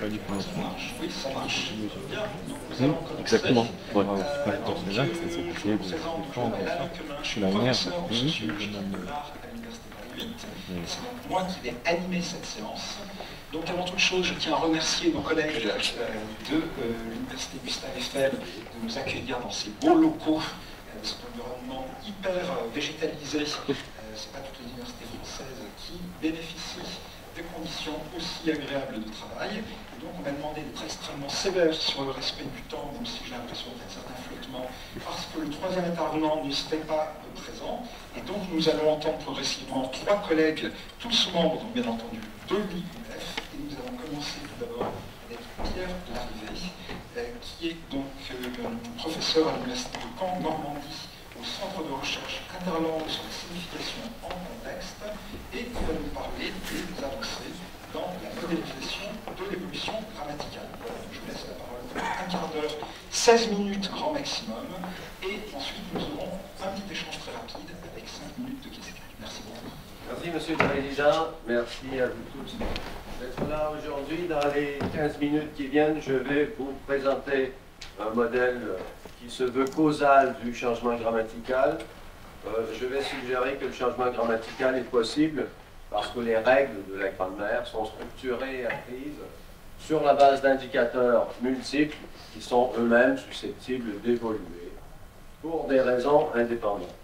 Ça marche, oui, ça marche. Bien, donc nous Mmh, allons commencer. exactement. Ouais. Donc, je vous présente, je m'appelle Alain Quemin, je suis professeur de sociologie de l'art à l'Université Paris 8. C'est donc moi qui vais animer cette séance. Donc avant toute chose, je tiens à remercier nos collègues de l'Université Gustave Eiffel de nous accueillir dans ces beaux locaux, cet environnement hyper végétalisé. C'est pas toutes les universités françaises qui bénéficient des conditions aussi agréables de travail. Et donc on m'a demandé d'être extrêmement sévère sur le respect du temps, même si j'ai l'impression d'être certain flottement, parce que le troisième intervenant ne serait pas présent. Et donc nous allons entendre progressivement trois collègues, tous membres, donc bien entendu, de l'IUF. Et nous allons commencer tout d'abord avec Pierre Larrivé, qui est donc professeur à l'Université de Caen, Normandie, au Centre de recherche interlangue sur la signification en contexte, et il va nous parler des avancées dans la modélisation de l'évolution grammaticale. Voilà, je vous laisse la parole pour un quart d'heure, 16 minutes grand maximum, et ensuite nous aurons un petit échange très rapide avec 5 minutes de questions. Merci beaucoup. Merci Monsieur le Président, merci à vous tous d'être là aujourd'hui. Dans les 15 minutes qui viennent, je vais vous présenter un modèle qui se veut causal du changement grammatical. Je vais suggérer que le changement grammatical est possible parce que les règles de la grammaire sont structurées et apprises sur la base d'indicateurs multiples qui sont eux-mêmes susceptibles d'évoluer pour des raisons indépendantes.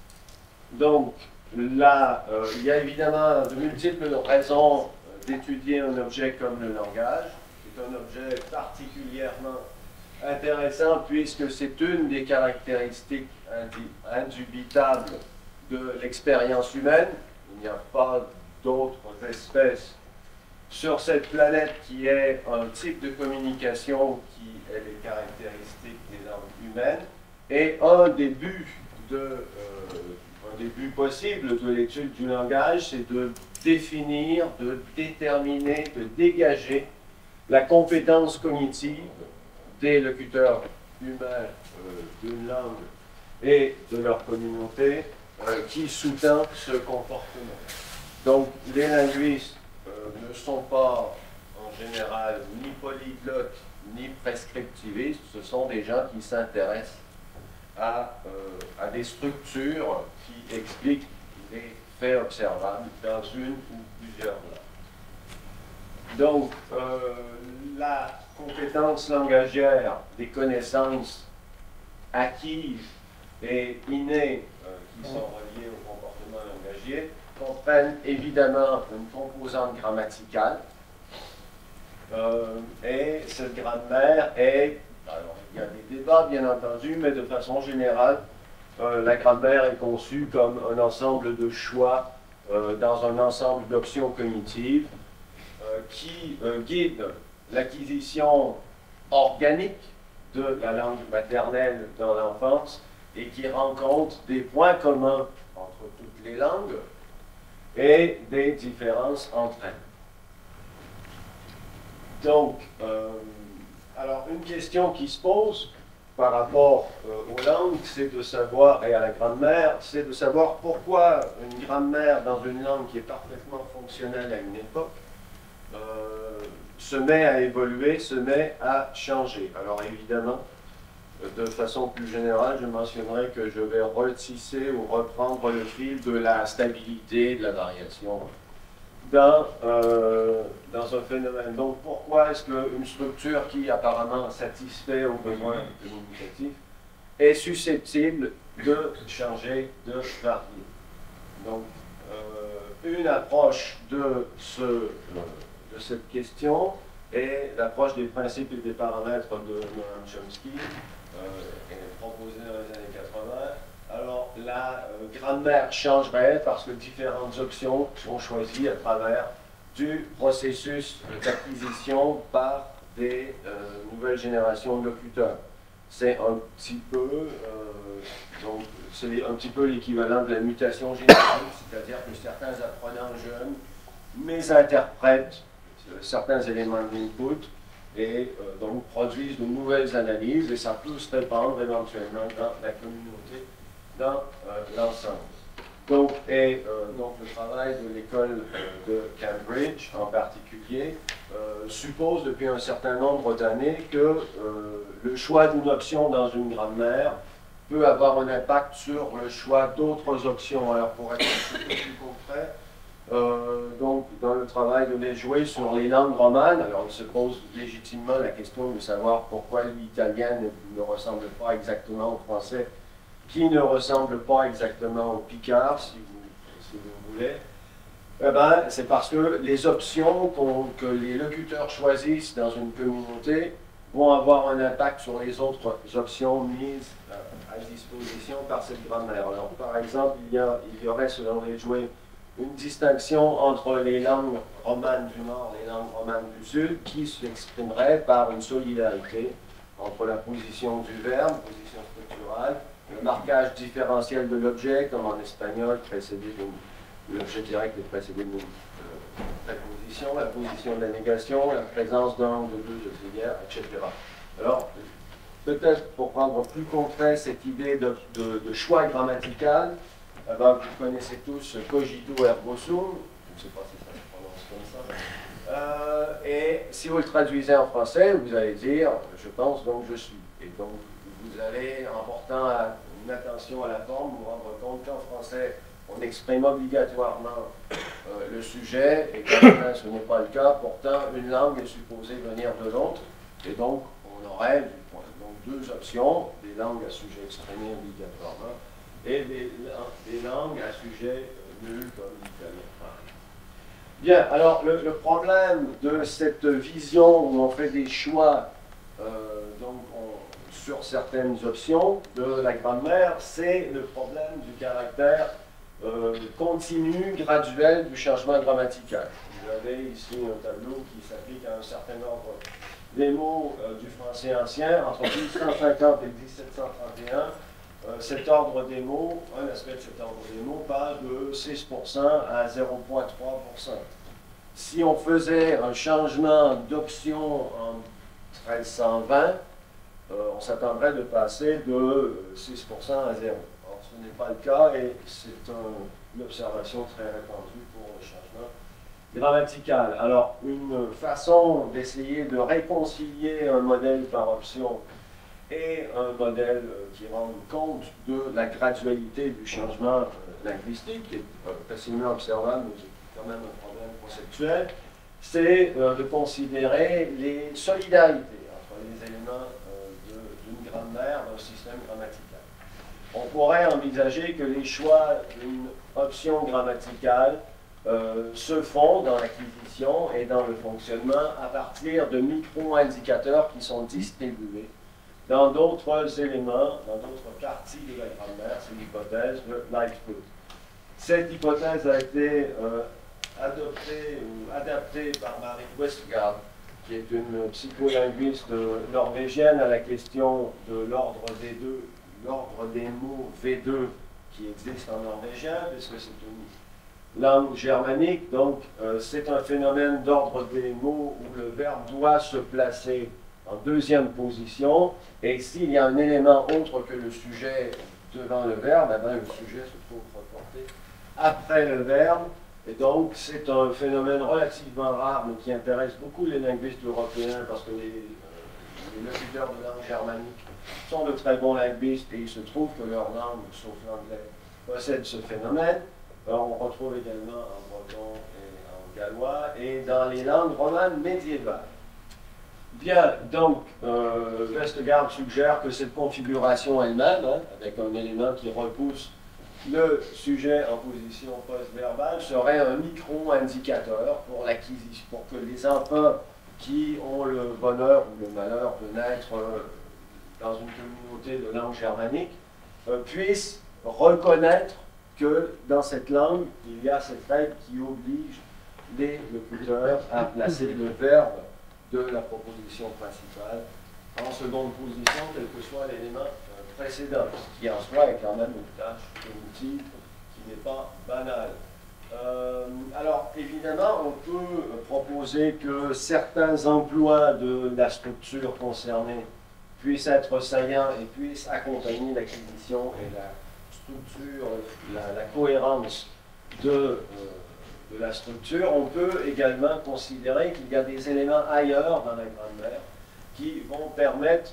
Donc, là, il y a évidemment de multiples raisons d'étudier un objet comme le langage. C'est un objet particulièrement intéressant puisque c'est une des caractéristiques indubitables de l'expérience humaine. Il n'y a pas d'autres espèces sur cette planète qui ait un type de communication qui est les caractéristiques des langues humaines. Et un des buts possibles de l'étude du langage, c'est de définir, de déterminer, de dégager la compétence cognitive des locuteurs humains d'une langue et de leur communauté qui sous-tend ce comportement. Donc, les linguistes ne sont pas en général ni polyglottes ni prescriptivistes, ce sont des gens qui s'intéressent à des structures qui expliquent les faits observables dans une ou plusieurs langues. Donc, la compétence langagière des connaissances acquises et innées qui sont reliées au comportement langagier comprennent évidemment une composante grammaticale et cette grammaire est, alors il y a des débats bien entendu, mais de façon générale la grammaire est conçue comme un ensemble de choix dans un ensemble d'options cognitives qui guident l'acquisition organique de la langue maternelle dans l'enfance et qui rend compte des points communs entre toutes les langues et des différences entre elles. Donc, alors une question qui se pose par rapport aux langues, c'est de savoir, et à la grammaire, c'est de savoir pourquoi une grammaire dans une langue qui est parfaitement fonctionnelle à une époque se met à évoluer, se met à changer. Alors évidemment, de façon plus générale, je mentionnerai que je vais retisser ou reprendre le fil de la stabilité, de la variation dans un phénomène. Donc pourquoi est-ce qu'une structure qui apparemment satisfait aux besoins communicatifs est susceptible de changer, de varier? Donc une approche de cette question est l'approche des principes et des paramètres de Noam Chomsky, proposée dans les années 80. Alors, la grammaire changerait parce que différentes options sont choisies à travers du processus d'acquisition par des nouvelles générations de locuteurs. C'est un petit peu, l'équivalent de la mutation génétique, c'est-à-dire que certains apprenants jeunes mésinterprètent certains éléments d'input et donc produisent de nouvelles analyses et ça peut se répandre éventuellement dans la communauté, dans l'ensemble. Donc, donc le travail de l'école de Cambridge en particulier suppose depuis un certain nombre d'années que le choix d'une option dans une grammaire peut avoir un impact sur le choix d'autres options. Alors pour être un peu plus concret, donc dans le travail de les jouer sur les langues romanes, alors il se pose légitimement la question de savoir pourquoi l'italien ne ressemble pas exactement au français, qui ne ressemble pas exactement au picard, si vous voulez. Eh ben, c'est parce que les options que les locuteurs choisissent dans une communauté vont avoir un impact sur les autres options mises à disposition par cette grammaire. Alors, par exemple, il y aurait, selon les jouets, une distinction entre les langues romanes du Nord et les langues romanes du Sud qui s'exprimerait par une solidarité entre la position du verbe, position structurale, le marquage différentiel de l'objet, comme en espagnol, précédé l'objet direct est précédé d'une préposition, la position de la négation, la présence d'un ou de deux auxiliaires, etc. Alors, peut-être pour rendre plus concret cette idée de choix grammatical, ben, vous connaissez tous cogito ergo sum, je ne sais pas si ça se prononce comme ça, et si vous le traduisez en français, vous allez dire je pense donc je suis. Et donc vous allez, en portant une attention à la forme, vous rendre compte qu'en français, on exprime obligatoirement le sujet, et quand ce n'est pas le cas, pourtant une langue est supposée venir de l'autre, et donc on aurait donc deux options, des langues à sujet exprimé obligatoirement, et des langues à sujet nul comme l'italien. Bien, alors le problème de cette vision où on fait des choix sur certaines options de la grammaire, c'est le problème du caractère continu, graduel du changement grammatical. Vous avez ici un tableau qui s'applique à un certain ordre des mots du français ancien entre 1850 et 1731. Cet ordre des mots, un aspect de cet ordre des mots passe de 6% à 0,3%. Si on faisait un changement d'option en 1320, on s'attendrait de passer de 6% à 0. Or, ce n'est pas le cas et c'est une observation très répandue pour le changement grammatical. Alors, une façon d'essayer de réconcilier un modèle par option et un modèle qui rend compte de la gradualité du changement linguistique, qui est facilement observable, mais c'est quand même un problème conceptuel, c'est de considérer les solidarités entre les éléments d'une grammaire, d'un système grammatical. On pourrait envisager que les choix d'une option grammaticale se font dans l'acquisition et dans le fonctionnement à partir de micro-indicateurs qui sont distribués dans d'autres éléments, dans d'autres parties de la grammaire. C'est l'hypothèse de Lightfoot. Cette hypothèse a été adoptée ou adaptée par Marie Westgard, qui est une psycholinguiste norvégienne, à la question de l'ordre des mots V2 qui existe en norvégien, puisque c'est une langue germanique. Donc, c'est un phénomène d'ordre des mots où le verbe doit se placer en deuxième position, et s'il y a un élément autre que le sujet devant le verbe, eh bien, le sujet se trouve reporté après le verbe, et donc c'est un phénomène relativement rare, mais qui intéresse beaucoup les linguistes européens, parce que les locuteurs de langue germanique sont de très bons linguistes, et il se trouve que leur langue, sauf l'anglais, possède ce phénomène. Alors, on retrouve également en breton et en gallois, et dans les langues romanes médiévales. Bien, donc, Westgard suggère que cette configuration elle-même, avec un élément qui repousse le sujet en position post-verbale, serait un micro-indicateur pour l'acquisition, pour que les enfants qui ont le bonheur ou le malheur de naître dans une communauté de langue germanique puissent reconnaître que dans cette langue, il y a cette règle qui oblige les locuteurs à placer le verbe de la proposition principale en seconde position, quel que soit l'élément précédent, ce qui en soi est quand même une tâche cognitive qui n'est pas banale. Alors, évidemment, on peut proposer que certains emplois de la structure concernée puissent être saillants et puissent accompagner l'acquisition et la structure, la cohérence de la structure, on peut également considérer qu'il y a des éléments ailleurs dans la grande mer qui vont permettre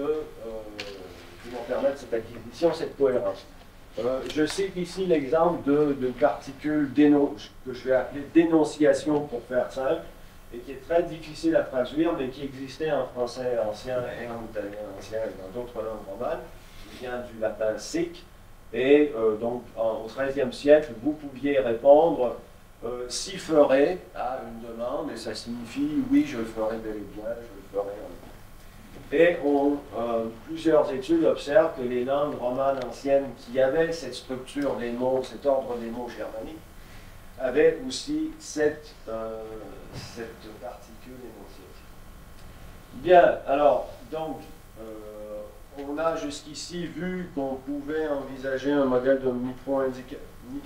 cette acquisition, cette cohérence. Je cite ici l'exemple d'une particule que je vais appeler dénonciation pour faire simple, et qui est très difficile à traduire, mais qui existait en français ancien et en italien ancien et dans d'autres langues romanes, qui vient du latin sic, et donc au XIIIe siècle, vous pouviez répondre si ferait à une demande, et ça signifie oui, je le ferai bel et bien, je le ferai. Et plusieurs études observent que les langues romanes anciennes qui avaient cette structure des mots, cet ordre des mots germaniques, avaient aussi cette particule énonciative. Bien, alors, donc, on a jusqu'ici vu qu'on pouvait envisager un modèle de micro-indicateur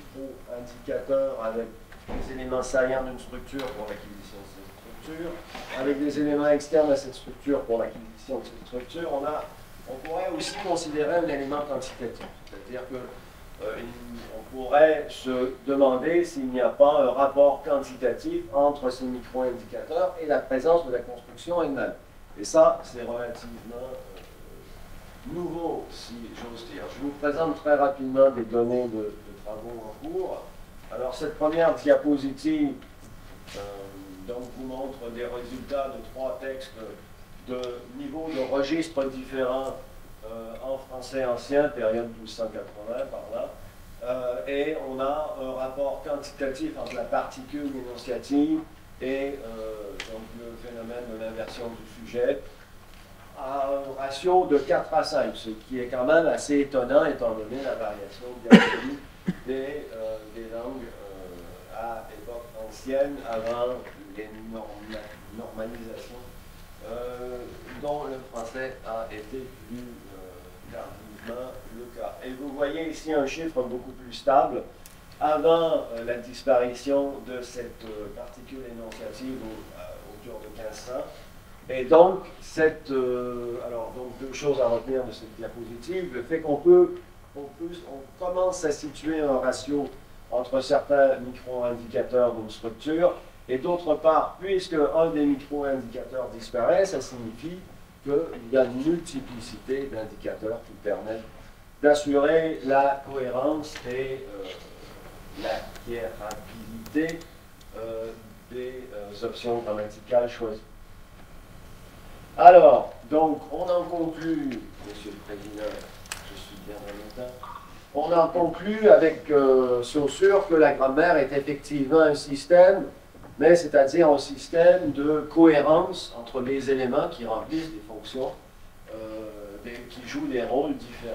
avec des éléments saillants d'une structure pour l'acquisition de cette structure, avec des éléments externes à cette structure pour l'acquisition de cette structure. On pourrait aussi considérer un élément quantitatif, c'est-à-dire que on pourrait se demander s'il n'y a pas un rapport quantitatif entre ces micro-indicateurs et la présence de la construction elle-même. Et ça, c'est relativement nouveau, si j'ose dire. Je vous présente très rapidement des données de travaux en cours. Alors, cette première diapositive donc, vous montre des résultats de 3 textes de niveaux de registres différents en français ancien, période 1280 par là. Et on a un rapport quantitatif entre la particule énonciative et donc le phénomène de l'inversion du sujet à un ratio de 4 à 5, ce qui est quand même assez étonnant étant donné la variation bien connue des langues à époque ancienne, avant les normalisations, dont le français a été plus tardivement le cas. Et vous voyez ici un chiffre beaucoup plus stable avant la disparition de cette particule énonciative autour de 1500. Et donc, alors, donc, 2 choses à retenir de cette diapositive. Le fait qu'on commence à situer un ratio entre certains micro-indicateurs d'une structure, et d'autre part, puisque un des micro-indicateurs disparaît, ça signifie qu'il y a une multiplicité d'indicateurs qui permettent d'assurer la cohérence et la quérabilité des options grammaticales choisies. Alors, donc, on en conclut, Monsieur le Président, je suis bien dans le temps, on en conclut avec Saussure que la grammaire est effectivement un système, mais c'est-à-dire un système de cohérence entre les éléments qui remplissent des fonctions, qui jouent des rôles différents.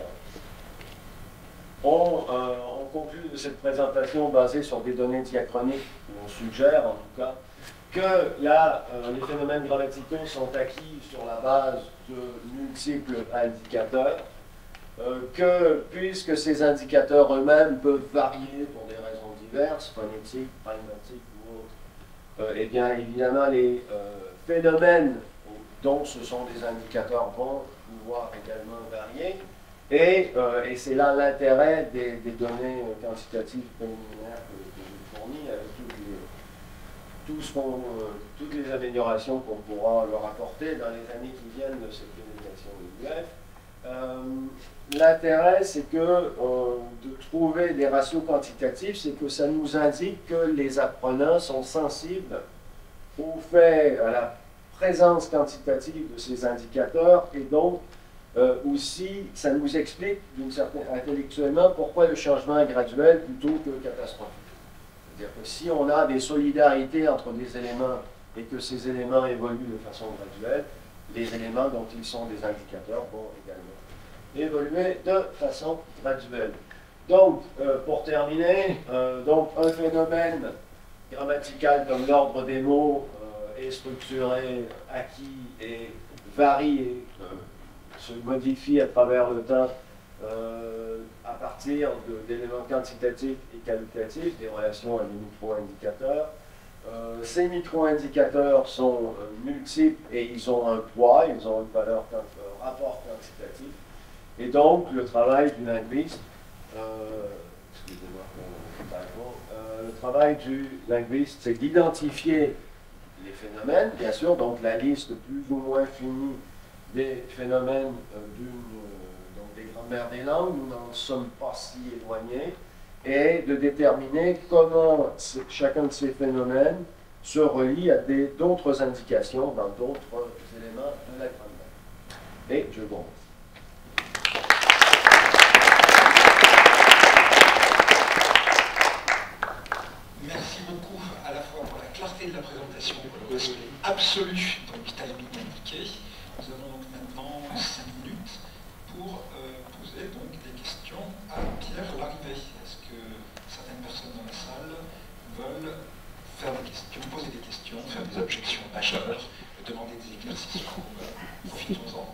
On conclut de cette présentation basée sur des données diachroniques, on suggère en tout cas, que les phénomènes grammaticaux sont acquis sur la base de multiples indicateurs, que puisque ces indicateurs eux-mêmes peuvent varier pour des raisons diverses, phonétiques, pragmatiques ou autres, eh bien évidemment les phénomènes dont ce sont des indicateurs vont pouvoir également varier, et c'est là l'intérêt des données quantitatives préliminaires que je vous fournis avec toutes les améliorations qu'on pourra leur apporter dans les années qui viennent de cette pénétration de l'UF. L'intérêt, c'est que de trouver des ratios quantitatifs, c'est que ça nous indique que les apprenants sont sensibles au fait, à la présence quantitative de ces indicateurs, et donc aussi, ça nous explique intellectuellement pourquoi le changement est graduel plutôt que catastrophique. C'est-à-dire que si on a des solidarités entre des éléments et que ces éléments évoluent de façon graduelle, les éléments dont ils sont des indicateurs vont également évoluer de façon graduelle. Donc, pour terminer, donc un phénomène grammatical comme l'ordre des mots est structuré, acquis et varie et se modifie à travers le temps à partir d'éléments quantitatifs et qualitatifs, des relations à des micro-indicateurs. Ces micro-indicateurs sont multiples et ils ont un poids, ils ont une valeur, un rapport quantitatif. Et donc, le travail du linguiste Excusez-moi le travail du linguiste, c'est d'identifier les phénomènes, bien sûr, donc la liste plus ou moins finie des phénomènes donc des grammaires des langues, nous n'en sommes pas si éloignés, et de déterminer comment chacun de ces phénomènes se relie à d'autres indications dans d'autres éléments de la grammaire. Et je vous remercie. Merci beaucoup à la fois pour la clarté de la présentation, pour le respect absolu donc, du timing indiqué. Nous avons donc maintenant 5 minutes pour poser donc, des questions à Pierre Larrivé. Est-ce que certaines personnes dans la salle veulent faire des questions, poser des questions, faire des objections majeures, demander des éclaircissements? Profitons-en.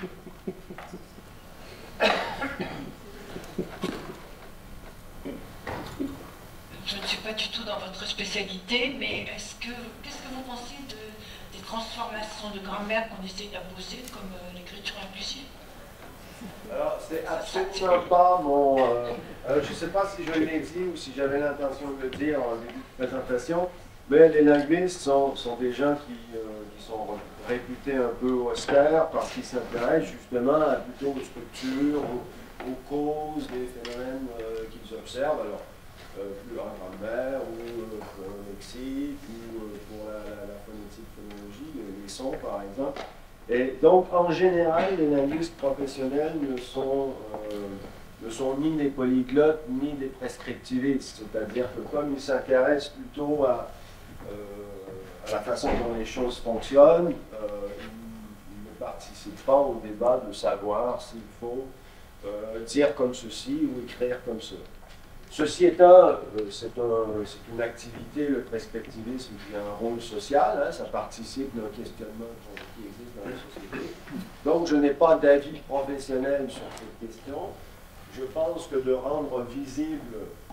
Je ne suis pas du tout dans votre spécialité, mais qu'est-ce que vous pensez des transformations de grammaire qu'on essaie d'imposer, comme l'écriture inclusive? Alors, c'est absolument pas mon... je ne sais pas si je l'ai dit ou si j'avais l'intention de le dire en début de présentation, mais les linguistes sont des gens qui sont réputés un peu austères parce qu'ils s'intéressent justement à plutôt aux structures, aux causes des phénomènes qu'ils observent. Alors, plus en grammaire ou lexique ou pour la phonétique, phonologie, les sons par exemple. Et donc en général, les linguistes professionnels ne sont ni des polyglottes ni des prescriptivistes, c'est-à-dire que comme ils s'intéressent plutôt à la façon dont les choses fonctionnent, ils ne participent pas au débat de savoir s'il faut dire comme ceci ou écrire comme ça. Ceci étant, c'est une activité, le prescriptivisme, qui a un rôle social, hein, ça participe d'un questionnement qui existe dans la société. Donc je n'ai pas d'avis professionnel sur cette question. Je pense que de rendre visibles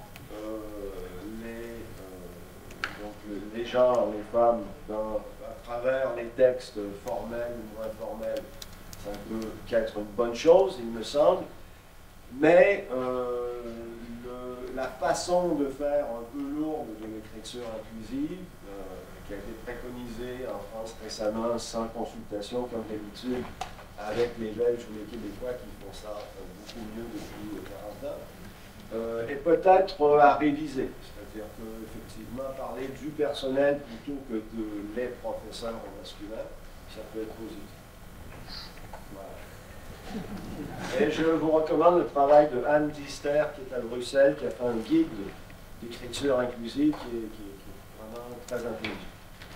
les genres, les femmes, à travers les textes formels ou moins formels, ça ne peut qu'être une bonne chose, il me semble. Mais la façon de faire un peu lourde de l'écriture inclusive, qui a été préconisée en France récemment sans consultation, comme d'habitude, avec les Belges ou les Québécois qui font ça beaucoup mieux depuis 40 ans, est peut-être à réviser. C'est-à-dire qu'effectivement, parler du personnel plutôt que de les professeurs au masculin, ça peut être positif. Et je vous recommande le travail de Anne Dister, qui est à Bruxelles, qui a fait un guide d'écriture inclusive qui est vraiment très intelligent.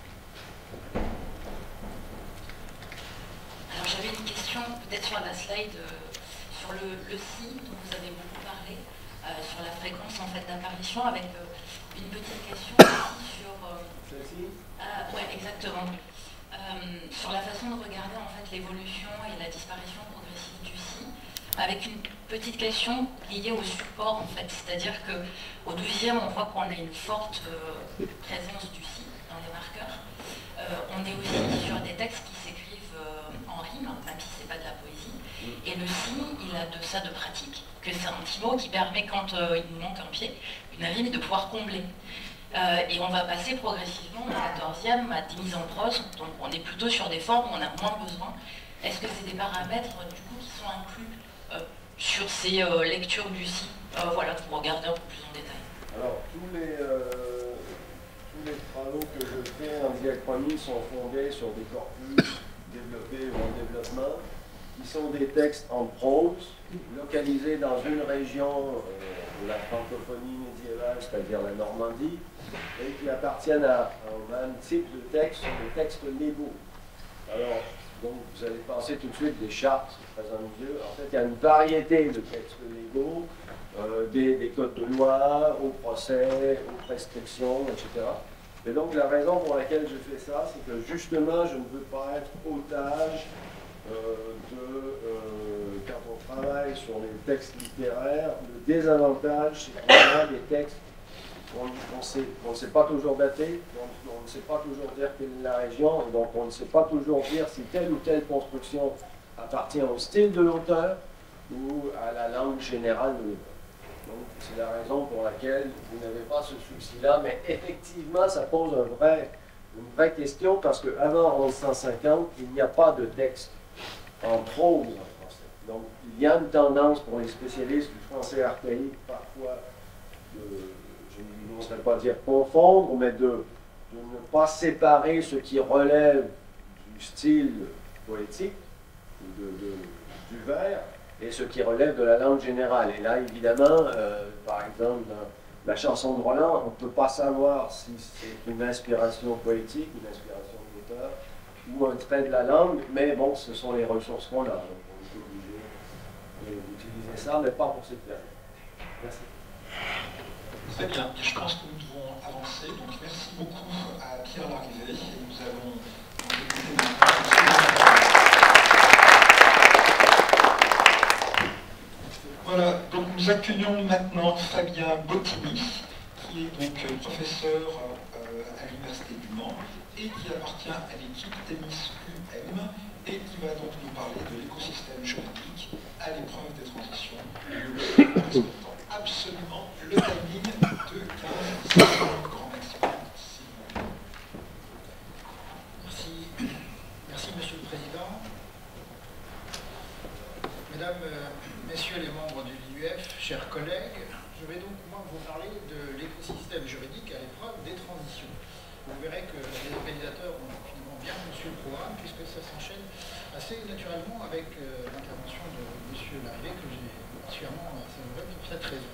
Alors j'avais une question, peut-être sur la slide, sur le si, dont vous avez beaucoup parlé, sur la fréquence en fait d'apparition, avec une petite question aussi sur... Celle-ci Oui, exactement. Sur la façon de regarder en fait l'évolution et la disparition progressive du si, avec une petite question liée au support en fait, c'est-à-dire qu'au 12e on voit qu'on a une forte présence du si dans les marqueurs. On est aussi sur des textes qui s'écrivent en rime, même si c'est pas de la poésie, et le si, il a de ça de pratique, que c'est un petit mot qui permet quand il nous manque un pied, une rime, de pouvoir combler. Et on va passer progressivement au 14e à des mises en prose, donc on est plutôt sur des formes où on a moins besoin. Est-ce que c'est des paramètres du coup qui sont inclus sur ces lectures du si, voilà, pour regarder un peu plus en détail? Alors, tous les travaux que je fais en diachronie sont fondés sur des corpus développés ou en développement, qui sont des textes en prose, localisés dans une région de la francophonie médiévale, c'est-à-dire la Normandie, et qui appartiennent au même type de texte, sont des textes légaux. Alors, donc, vous allez penser tout de suite des chartes, c'est très ennuyeux. En fait, il y a une variété de textes légaux, des codes de loi, au procès, aux prescriptions, etc. Et donc, la raison pour laquelle je fais ça, c'est que justement, je ne veux pas être otage quand on travaille sur les textes littéraires, le désavantage, c'est qu'on a des textes qu'on ne sait pas toujours dater, on ne sait pas toujours dire quelle est la région, et donc on ne sait pas toujours dire si telle ou telle construction appartient au style de l'auteur ou à la langue générale de l'auteur. Donc c'est la raison pour laquelle vous n'avez pas ce souci-là, mais effectivement, ça pose une vraie question, parce qu'avant 1150, il n'y a pas de texte en prose en français. Donc il y a une tendance pour les spécialistes du français archaïque, parfois, je n'oserais pas dire confondre, mais de ne pas séparer ce qui relève du style poétique, du vers, et ce qui relève de la langue générale. Et là, évidemment, par exemple, dans la chanson de Roland, on ne peut pas savoir si c'est une inspiration poétique, une inspiration de l'auteur, ou un trait de la langue, mais bon, ce sont les ressources qu'on a. Donc on est obligé d'utiliser ça, mais pas pour cette période. Merci. Très bien, je pense que nous devons avancer. Donc merci beaucoup à Pierre Larrivé. Et nous allons écouter maintenant. Voilà, donc nous accueillons maintenant Fabien Bottini, qui est donc professeur à l'Université du Mans et qui appartient à l'équipe Thémis UM et qui va donc nous parler de l'écosystème juridique à l'épreuve des transitions. Respectant absolument le timing de 15 grand maximum. Merci Monsieur le Président. Mesdames, Messieurs les membres du LIUF, chers collègues, je vais donc moi vous parler de l'écosystème juridique à l'épreuve des transitions. Vous verrez que les organisateurs ont finalement bien conçu le programme, puisque ça s'enchaîne assez naturellement avec l'intervention de M. Larrivé, que j'ai particulièrement savouré pour cette raison.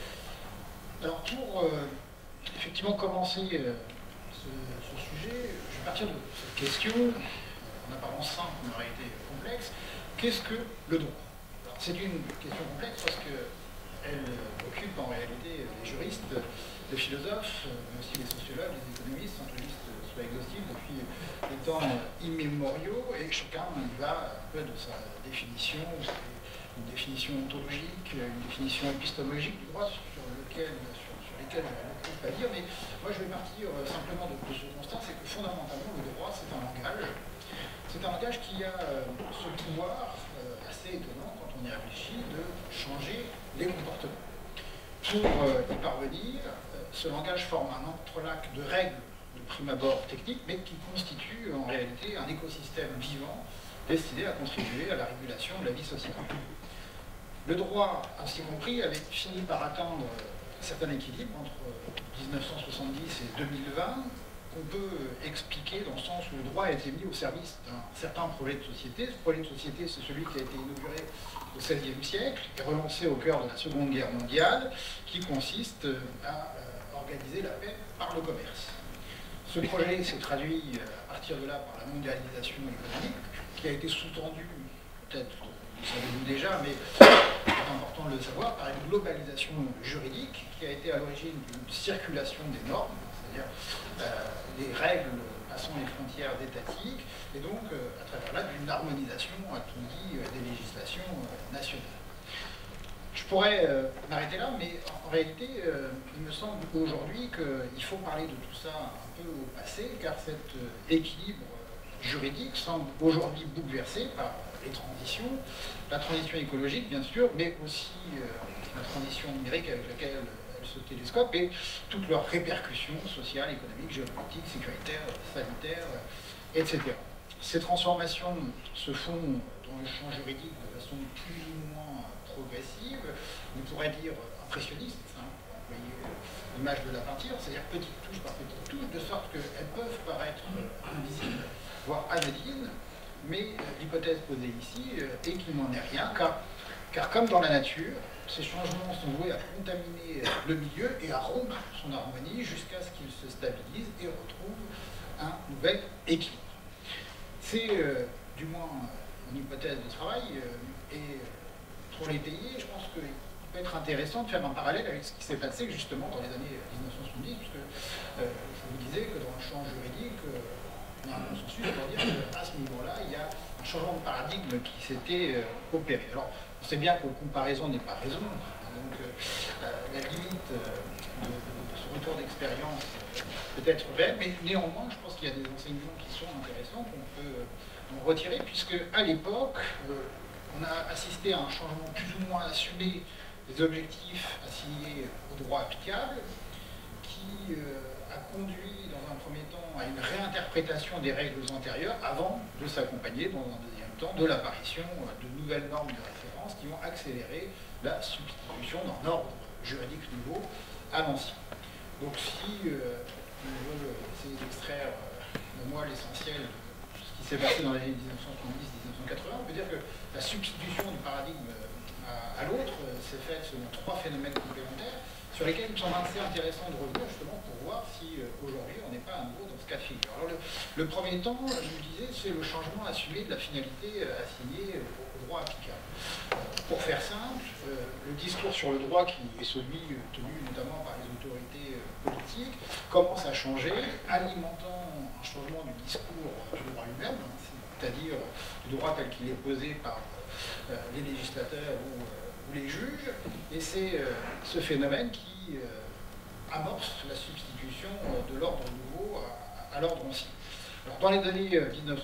Alors pour effectivement commencer ce sujet, je vais partir de cette question, en apparence simple mais en réalité complexe. Qu'est-ce que le droit? C'est une question complexe parce qu'elle occupe en réalité les juristes, les philosophes, mais aussi les sociologues, les économistes, sans que la liste soit exhaustive depuis des temps immémoriaux, et chacun y va un peu de sa définition, une définition ontologique, une définition épistémologique du droit sur lesquelles j'aurais beaucoup à dire, mais moi je vais partir simplement de ce constat, c'est que fondamentalement le droit c'est un langage. C'est un langage qui a ce pouvoir assez étonnant quand on y réfléchit de changer les comportements. Pour y parvenir, ce langage forme un entrelac de règles de prime abord techniques, mais qui constitue en réalité un écosystème vivant destiné à contribuer à la régulation de la vie sociale. Le droit, ainsi compris, avait fini par atteindre un certain équilibre entre 1970 et 2020, qu'on peut expliquer dans le sens où le droit a été mis au service d'un certain projet de société. Ce projet de société, c'est celui qui a été inauguré au XVIe siècle et relancé au cœur de la Seconde Guerre mondiale, qui consiste à organiser la paix par le commerce. Ce projet s'est traduit à partir de là par la mondialisation économique, qui a été sous-tendue, peut-être vous le savez-vous déjà, mais c'est important de le savoir, par une globalisation juridique qui a été à l'origine d'une circulation des normes, c'est-à-dire les règles passant les frontières étatiques, et donc à travers là d'une harmonisation, a-t-on dit, des législations nationales. Je pourrais m'arrêter là, mais en réalité, il me semble aujourd'hui qu'il faut parler de tout ça un peu au passé, car cet équilibre juridique semble aujourd'hui bouleversé par les transitions, la transition écologique bien sûr, mais aussi la transition numérique avec laquelle ce télescope et toutes leurs répercussions sociales, économiques, géopolitiques, sécuritaires, sanitaires, etc. Ces transformations se font dans le champ juridique de façon plus ou moins progressive, on pourrait dire impressionniste, hein, pour employer l'image de la peinture, c'est-à-dire petite touche par petite touche, de sorte qu'elles peuvent paraître invisibles, voire anodines, mais l'hypothèse posée ici est qu'il n'en est rien, car comme dans la nature, ces changements sont voués à contaminer le milieu et à rompre son harmonie jusqu'à ce qu'il se stabilise et retrouve un nouvel équilibre. C'est du moins une hypothèse de travail et pour l'étayer, je pense qu'il peut être intéressant de faire un parallèle avec ce qui s'est passé justement dans les années 1970, puisque je vous disais que dans le champ juridique, on a un consensus pour dire qu'à ce niveau-là, il y a un changement de paradigme qui s'était opéré. Alors, on sait bien que comparaison n'est pas raison, donc la limite de ce retour d'expérience peut être réelle, mais néanmoins, je pense qu'il y a des enseignements qui sont intéressants qu'on peut en retirer, puisque à l'époque, on a assisté à un changement plus ou moins assumé des objectifs assignés au droit applicable, qui a conduit dans un premier temps à une réinterprétation des règles antérieures avant de s'accompagner dans un deuxième temps de l'apparition de nouvelles normes de référence qui vont accélérer la substitution d'un ordre juridique nouveau à l'ancien. Donc si on veut essayer d'extraire de moi l'essentiel de ce qui s'est passé dans les années 1970-1980, on peut dire que la substitution du paradigme à l'autre s'est faite selon trois phénomènes complémentaires sur lesquels il me semble assez intéressant de revenir justement pour voir si aujourd'hui on n'est pas à nouveau dans ce cas de figure. Alors le premier temps, je vous disais, c'est le changement assumé de la finalité assignée au droit applicable. Pour faire simple, le discours sur le droit qui est celui tenu notamment par les autorités politiques commence à changer, alimentant un changement du discours du droit lui-même, c'est-à-dire du droit tel qu'il est posé par les législateurs ou les juges, et c'est ce phénomène qui amorce la substitution de l'ordre nouveau à l'ordre ancien. Alors, dans les années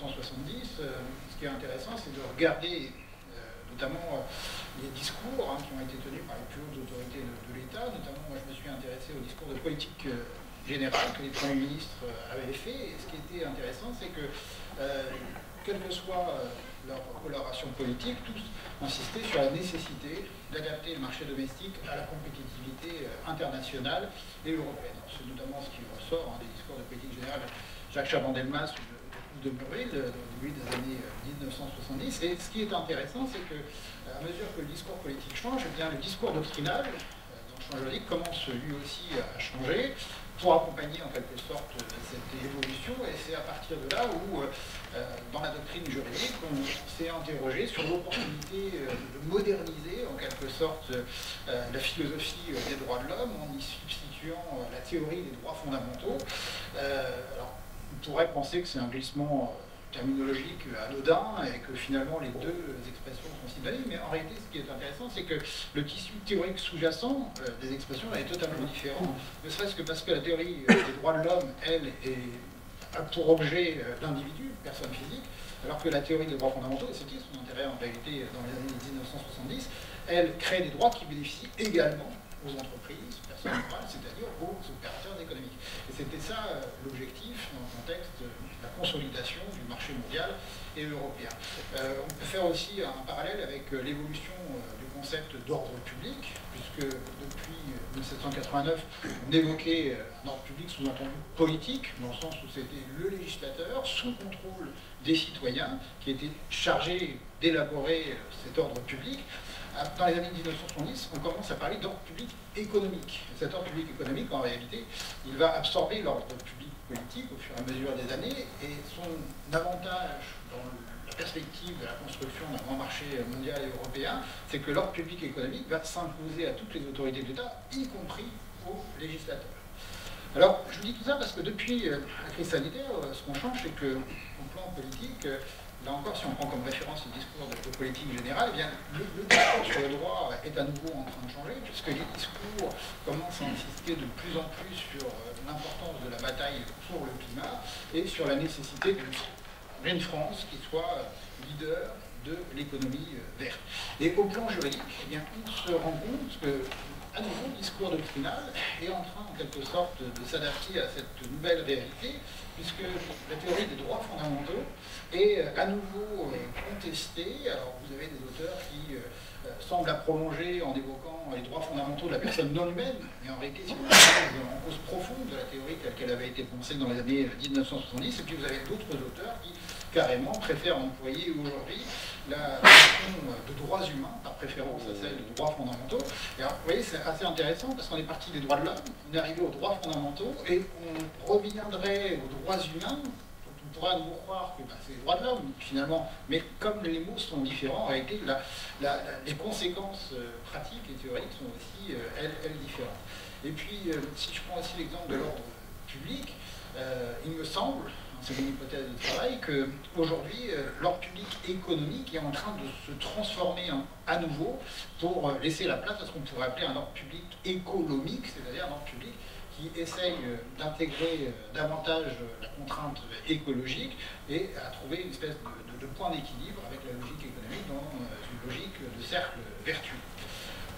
1970, ce qui est intéressant, c'est de regarder notamment les discours qui ont été tenus par les plus hautes autorités de l'État. Notamment, moi, je me suis intéressé au discours de politique générale que les premiers ministres avaient fait. Et ce qui était intéressant, c'est que, quelle que soit leur coloration politique, tous insistaient sur la nécessité d'adapter le marché domestique à la compétitivité internationale et européenne. C'est notamment ce qui ressort des discours de politique générale de Jacques Chaban-Delmas ou de Murville au début des années 1970. Et ce qui est intéressant, c'est que, à mesure que le discours politique change, eh bien, le discours doctrinal, dans le champ juridique, commence lui aussi à changer, pour accompagner en quelque sorte cette évolution, et c'est à partir de là où, dans la doctrine juridique, on s'est interrogé sur l'opportunité de moderniser en quelque sorte la philosophie des droits de l'homme en y substituant la théorie des droits fondamentaux. Alors, on pourrait penser que c'est un glissement terminologique anodin et que finalement les deux expressions sont synonymes, mais en réalité ce qui est intéressant, c'est que le tissu théorique sous-jacent des expressions est totalement différent, ne serait-ce que parce que la théorie des droits de l'homme, elle, a pour objet l'individu, personne physique, alors que la théorie des droits fondamentaux, et c'était son intérêt en réalité dans les années 1970, elle crée des droits qui bénéficient également aux entreprises, personnes morales, c'est-à-dire aux opérateurs économiques. Et c'était ça l'objectif dans le contexte de la consolidation du marché mondial et européen. On peut faire aussi un parallèle avec l'évolution du concept d'ordre public, puisque depuis 1789, on évoquait un ordre public sous-entendu politique, dans le sens où c'était le législateur, sous contrôle des citoyens, qui était chargé d'élaborer cet ordre public. Dans les années 1970, on commence à parler d'ordre public économique. Et cet ordre public économique, en réalité, il va absorber l'ordre public politique au fur et à mesure des années, et son avantage dans la perspective de la construction d'un grand marché mondial et européen, c'est que l'ordre public économique va s'imposer à toutes les autorités de l'État, y compris aux législateurs. Alors, je vous dis tout ça parce que depuis la crise sanitaire, ce qu'on change, c'est qu'au plan politique, là encore, si on prend comme référence le discours de politique générale, eh bien, le discours sur le droit est à nouveau en train de changer, puisque les discours commencent à insister de plus en plus sur l'importance de la bataille pour le climat et sur la nécessité d'une France qui soit leader de l'économie verte. Et au plan juridique, eh bien, on se rend compte que, à nouveau, le discours doctrinal est en train, en quelque sorte, de s'adapter à cette nouvelle réalité, puisque la théorie des droits fondamentaux est à nouveau contestée. Alors, vous avez des auteurs qui semblent la prolonger en évoquant les droits fondamentaux de la personne non humaine, mais en réalité, c'est en cause profonde de la théorie telle qu'elle avait été pensée dans les années 1970, et puis vous avez d'autres auteurs qui, carrément, préfèrent employer aujourd'hui la notion de droits humains, par préférence à celle de droits fondamentaux. Et alors, vous voyez, c'est assez intéressant parce qu'on est parti des droits de l'homme, on est arrivé aux droits fondamentaux, et on reviendrait aux droits humains, dont on pourrait à nouveau croire que c'est les droits de l'homme, finalement. Mais comme les mots sont différents, en réalité, les conséquences pratiques et théoriques sont aussi, elles, différentes. Et puis, si je prends aussi l'exemple de l'ordre public, il me semble, c'est une hypothèse de travail, qu'aujourd'hui, l'ordre public économique est en train de se transformer à nouveau pour laisser la place à ce qu'on pourrait appeler un ordre public économique, c'est-à-dire un ordre public qui essaye d'intégrer davantage la contrainte écologique et à trouver une espèce de point d'équilibre avec la logique économique dans une logique de cercle vertueux.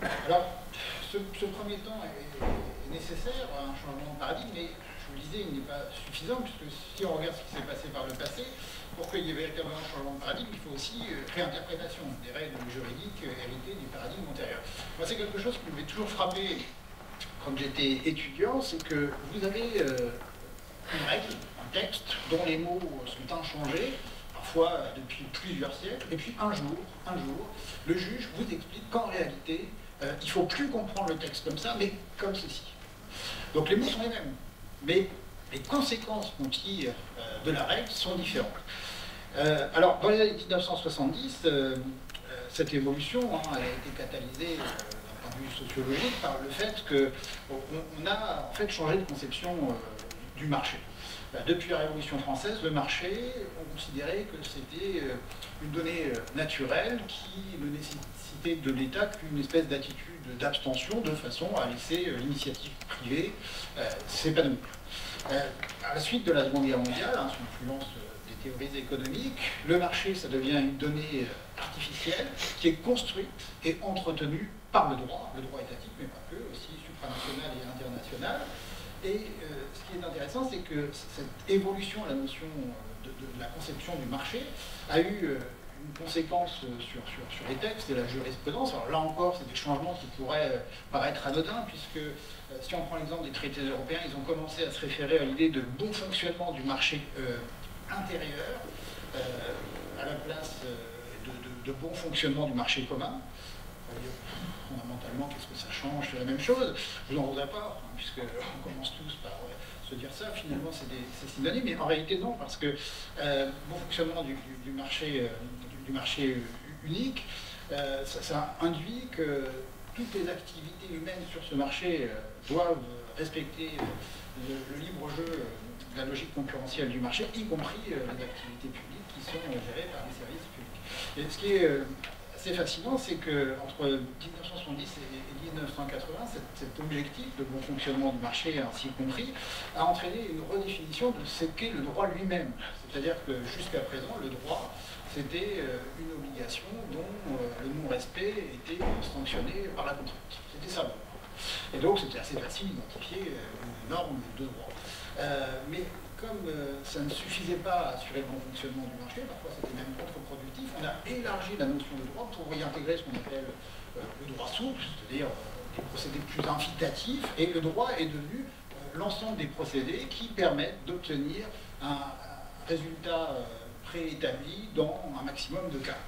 Alors, ce premier temps est nécessaire, un changement de paradigme, mais je vous le disais, il n'est pas suffisant, puisque si on regarde ce qui s'est passé par le passé, pour qu'il y ait véritablement un changement de paradigme, il faut aussi réinterprétation des règles juridiques héritées du paradigme antérieur. Moi, c'est quelque chose qui m'avait toujours frappé quand j'étais étudiant, c'est que vous avez une règle, un texte, dont les mots sont inchangés, parfois depuis plusieurs siècles, et puis un jour, le juge vous explique qu'en réalité, il ne faut plus comprendre le texte comme ça, mais comme ceci. Donc les mots sont les mêmes, mais les conséquences qu'on tire de la règle sont différentes. Alors, dans les années 1970, cette évolution a été catalysée d'un point de vue sociologique par le fait qu'on a en fait changé de conception du marché. Depuis la Révolution française, le marché, on considérait que c'était une donnée naturelle qui ne nécessitait de l'État qu'une espèce d'attitude d'abstention de façon à laisser l'initiative privée s'épanouir. À la suite de la Seconde Guerre mondiale, sous l'influence des théories économiques, le marché, ça devient une donnée artificielle qui est construite et entretenue par le droit étatique, mais pas que, aussi supranational et international. Et ce qui est intéressant, c'est que cette évolution, la notion de la conception du marché, a eu une conséquence sur les textes et la jurisprudence. Alors là encore, c'est des changements qui pourraient paraître anodins, puisque si on prend l'exemple des traités européens, ils ont commencé à se référer à l'idée de bon fonctionnement du marché intérieur, à la place de bon fonctionnement du marché commun. Fondamentalement, qu'est-ce que ça change? C'est la même chose. Je n'en voudrais pas, puisqu'on commence tous par se dire ça. Finalement, c'est synonyme, mais en réalité, non, parce que bon fonctionnement du marché unique, ça induit que toutes les activités humaines sur ce marché doivent respecter le libre jeu de la logique concurrentielle du marché, y compris les activités publiques qui sont gérées par les services publics. Et ce qui est assez fascinant, c'est qu'entre 1970 et 1980, cet objectif de bon fonctionnement du marché ainsi compris a entraîné une redéfinition de ce qu'est le droit lui-même. C'est-à-dire que jusqu'à présent, le droit, c'était une obligation dont le non-respect était sanctionné par la contrainte. C'était ça. Et donc c'était assez facile d'identifier une norme de droit. Mais comme ça ne suffisait pas à assurer le bon fonctionnement du marché, parfois c'était même contre-productif, on a élargi la notion de droit pour y intégrer ce qu'on appelle le droit souple, c'est-à-dire des procédés plus incitatifs, et le droit est devenu l'ensemble des procédés qui permettent d'obtenir un résultat préétabli dans un maximum de cas.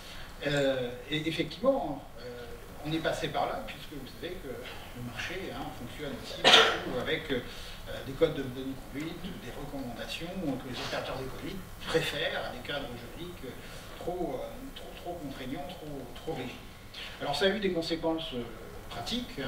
Et effectivement, on est passé par là, puisque vous savez que le marché fonctionne aussi beaucoup avec des codes de bonne conduite, des recommandations que les opérateurs économiques préfèrent à des cadres juridiques trop contraignants, trop rigides. Alors ça a eu des conséquences pratiques. Je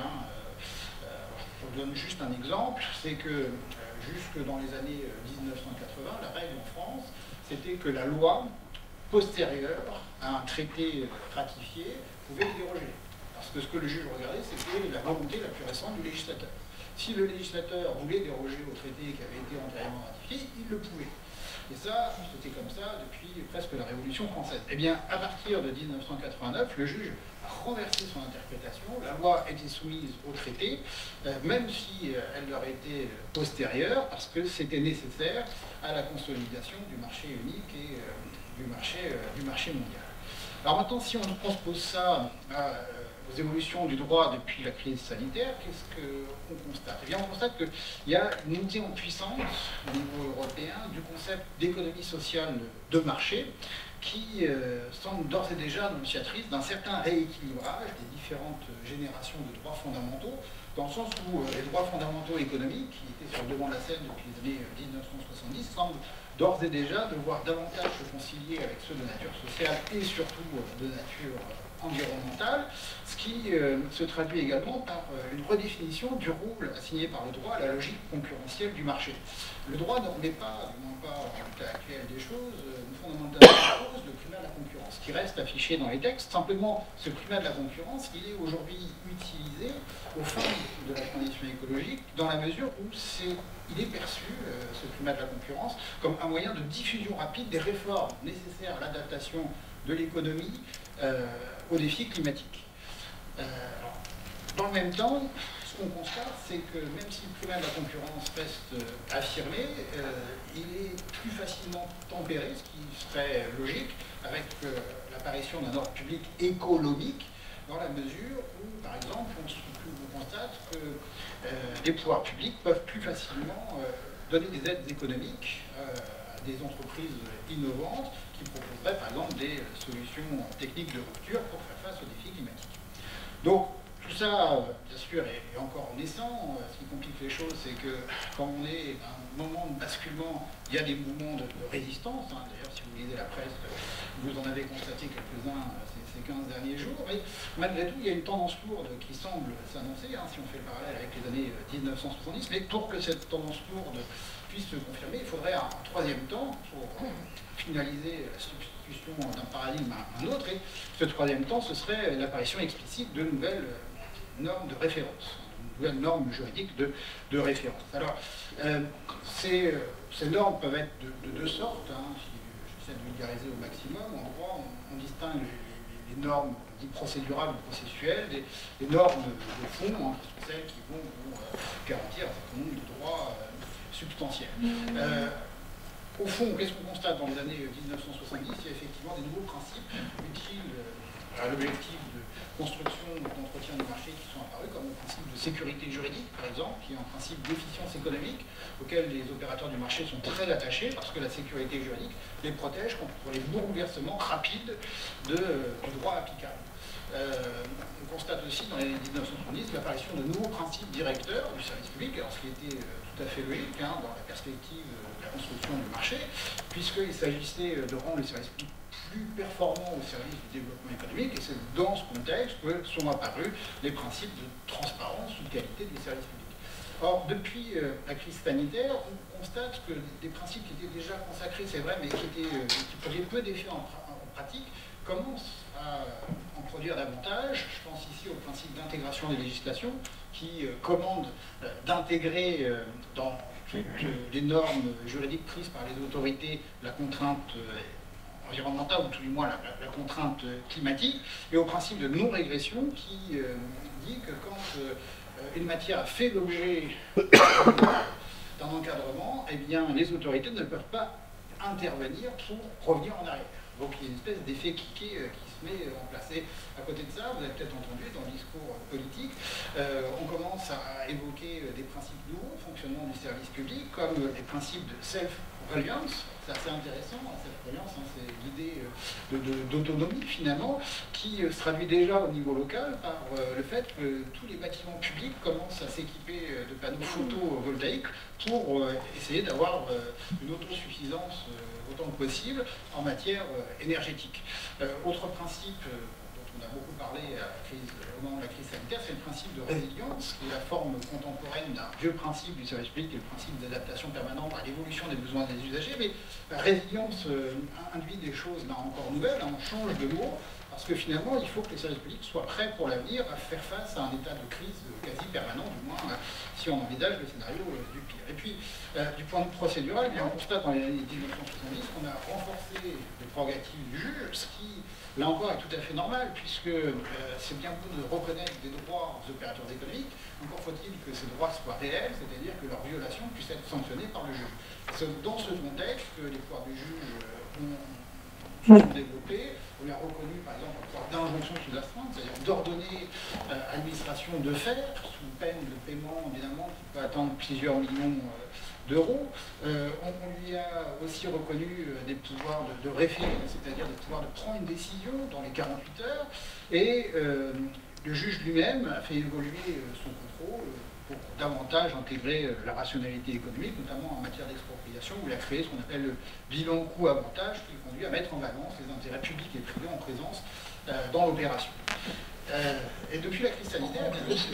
vous donne juste un exemple, c'est que jusque dans les années 1980, la règle en France, c'était que la loi postérieure à un traité ratifié pouvait y déroger. Parce que ce que le juge regardait, c'était la volonté la plus récente du législateur. Si le législateur voulait déroger au traité qui avait été antérieurement ratifié, il le pouvait. Et ça, c'était comme ça depuis presque la Révolution française. Eh bien, à partir de 1989, le juge a renversé son interprétation. La loi était soumise au traité, même si elle leur était postérieure, parce que c'était nécessaire à la consolidation du marché unique et du marché mondial. Alors maintenant, si on transpose ça aux évolutions du droit depuis la crise sanitaire, qu'est-ce qu'on constate? Eh bien, on constate qu'il y a une montée en puissance au niveau européen du concept d'économie sociale de marché qui semble d'ores et déjà annonciatrice d'un certain rééquilibrage des différentes générations de droits fondamentaux, dans le sens où les droits fondamentaux économiques, qui étaient sur le devant de la scène depuis les années 1970, semblent d'ores et déjà devoir davantage se concilier avec ceux de nature sociale et surtout de nature environnementale, ce qui se traduit également par une redéfinition du rôle assigné par le droit à la logique concurrentielle du marché. Le droit ne remet pas, du moins pas en l'état actuel des choses, fondamentalement cause le climat de la concurrence, qui reste affiché dans les textes. Simplement, ce climat de la concurrence, il est aujourd'hui utilisé au fin de la transition écologique, dans la mesure où il est perçu, ce climat de la concurrence, comme un moyen de diffusion rapide des réformes nécessaires à l'adaptation de l'économie aux défis climatiques. Alors, Dans le même temps, ce qu'on constate, c'est que même si le primat de la concurrence reste affirmé, il est plus facilement tempéré, ce qui serait logique, avec l'apparition d'un ordre public économique, dans la mesure où, par exemple, on constate que les pouvoirs publics peuvent plus facilement donner des aides économiques à des entreprises innovantes qui proposeraient, par exemple, des solutions techniques de rupture pour faire face aux défis climatiques. Donc, tout ça, bien sûr, est encore naissant. Ce qui complique les choses, c'est que quand on est à un moment de basculement, il y a des mouvements de résistance. D'ailleurs, si vous lisez la presse, vous en avez constaté quelques-uns ces 15 derniers jours. Mais malgré tout, il y a une tendance lourde qui semble s'annoncer, si on fait le parallèle avec les années 1970. Mais pour que cette tendance lourde puisse se confirmer, il faudrait un troisième temps pour finaliser la substitution d'un paradigme à un autre. Et ce troisième temps, ce serait l'apparition explicite de nouvelles normes de référence, de nouvelles normes juridiques de référence. Alors, ces normes peuvent être de deux sortes. Si j'essaie de vulgariser au maximum, en droit, on distingue les normes dites procédurales ou processuelles, des normes de fond, qui sont celles qui vont garantir un certain nombre de droits substantiels. Au fond, qu'est-ce qu'on constate dans les années 1970? Il y a effectivement des nouveaux principes utiles à l'objectif de construction et d'entretien du marché qui sont apparus, comme le principe de sécurité juridique, par exemple, qui est un principe d'efficience économique, auquel les opérateurs du marché sont très attachés, parce que la sécurité juridique les protège contre les bouleversements rapides du droit applicable. On constate aussi dans les années 1970 l'apparition de nouveaux principes directeurs du service public, alors ce qui était tout à fait logique dans la perspective de la construction du marché, puisqu'il s'agissait de rendre les services publics plus performants au service du développement économique, et c'est dans ce contexte que sont apparus les principes de transparence ou de qualité des services publics. Or, depuis la crise sanitaire, on constate que des principes qui étaient déjà consacrés, c'est vrai, mais qui produisaient peu d'effets en pratique, commencent à en produire davantage. Je pense ici au principe d'intégration des législations, qui commande d'intégrer dans toutes les normes juridiques prises par les autorités la contrainte environnementale, ou tout du moins la contrainte climatique, et au principe de non-régression qui dit que quand une matière a fait l'objet d'un encadrement, eh bien, les autorités ne peuvent pas intervenir pour revenir en arrière. Donc il y a une espèce d'effet cliquet qui se met en place. Et à côté de ça, vous avez peut-être entendu dans le discours politique, on commence à évoquer des principes nouveaux au fonctionnement du service public, comme les principes de self-reliance. C'est assez intéressant, self-reliance, c'est l'idée d'autonomie finalement, qui se traduit déjà au niveau local par le fait que tous les bâtiments publics commencent à s'équiper de panneaux photovoltaïques pour essayer d'avoir une autosuffisance autant que possible en matière énergétique. Autre principe dont on a beaucoup parlé au moment de la crise sanitaire, c'est le principe de résilience, qui est la forme contemporaine d'un vieux principe du service public, qui est le principe d'adaptation permanente à l'évolution des besoins des usagers. Mais la résilience induit des choses là encore nouvelles, on change de mot, parce que finalement, il faut que les services publics soient prêts pour l'avenir à faire face à un état de crise quasi permanent, du moins si on envisage le scénario du pire. Et puis, du point de vue procédural, on constate dans les années 1970 qu'on a renforcé les prérogatives du juge, ce qui, là encore, est tout à fait normal, puisque c'est bien beau de reconnaître des droits aux opérateurs économiques, encore faut-il que ces droits soient réels, c'est-à-dire que leur violation puisse être sanctionnée par le juge. C'est dans ce contexte que les pouvoirs du juge se sont développés. On a reconnu, par exemple, le pouvoir d'injonction sous astreinte, c'est-à-dire d'ordonner à l'administration de faire, sous peine de paiement, évidemment, qui peut atteindre plusieurs millions d'euros. On lui a aussi reconnu des pouvoirs de référer, c'est-à-dire des pouvoirs de prendre une décision dans les 48 heures. Et le juge lui-même a fait évoluer son contrôle pour davantage intégrer la rationalité économique, notamment en matière d'expropriation, où il a créé ce qu'on appelle le bilan coût-avantage, qui conduit à mettre en balance les intérêts publics et privés en présence dans l'opération. Et depuis la crise sanitaire,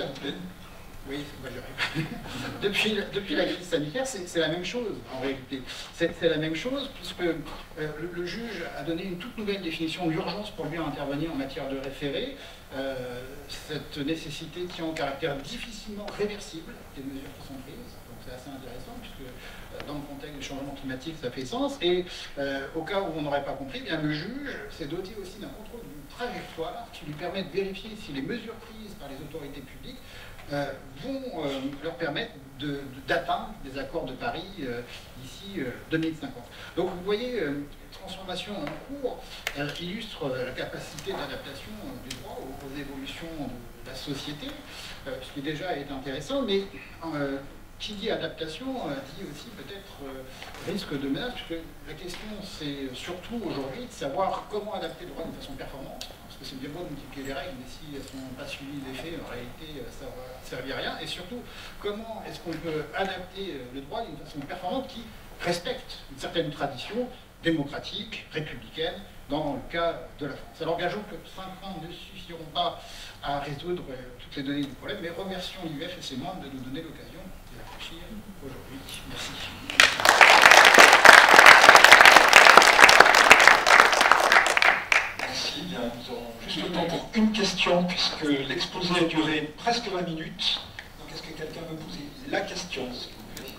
oui, depuis la crise sanitaire, c'est la même chose en réalité. C'est la même chose puisque le juge a donné une toute nouvelle définition de l'urgence pour lui intervenir en matière de référé. Cette nécessité tient au caractère difficilement réversible des mesures qui sont prises. Donc c'est assez intéressant puisque dans le contexte du changement climatique, ça fait sens. Et au cas où on n'aurait pas compris, eh bien, le juge s'est doté aussi d'un contrôle du trajectoire qui lui permet de vérifier si les mesures prises par les autorités publiques vont leur permettre d'atteindre les accords de Paris d'ici 2050. Donc vous voyez, transformation en cours illustre la capacité d'adaptation du droit aux évolutions de la société, ce qui déjà est intéressant, mais qui dit adaptation dit aussi peut-être risque de menace, puisque la question c'est surtout aujourd'hui de savoir comment adapter le droit de façon performante, parce que c'est bien beau de multiplier les règles, mais si elles ne sont pas suivies d'effet, en réalité ça ne va servir à rien, et surtout comment est-ce qu'on peut adapter le droit d'une façon performante qui respecte une certaine tradition démocratique, républicaine, dans le cas de la France. Alors gageons que 5 ans ne suffiront pas à résoudre toutes les données du problème, mais remercions l'IUF et ses membres de nous donner l'occasion d'y réfléchir aujourd'hui. Merci. Merci. Bien, nous aurons juste le temps pour une question, puisque l'exposé a duré presque 20 minutes. Donc est-ce que quelqu'un veut poser la question, s'il vous plaît?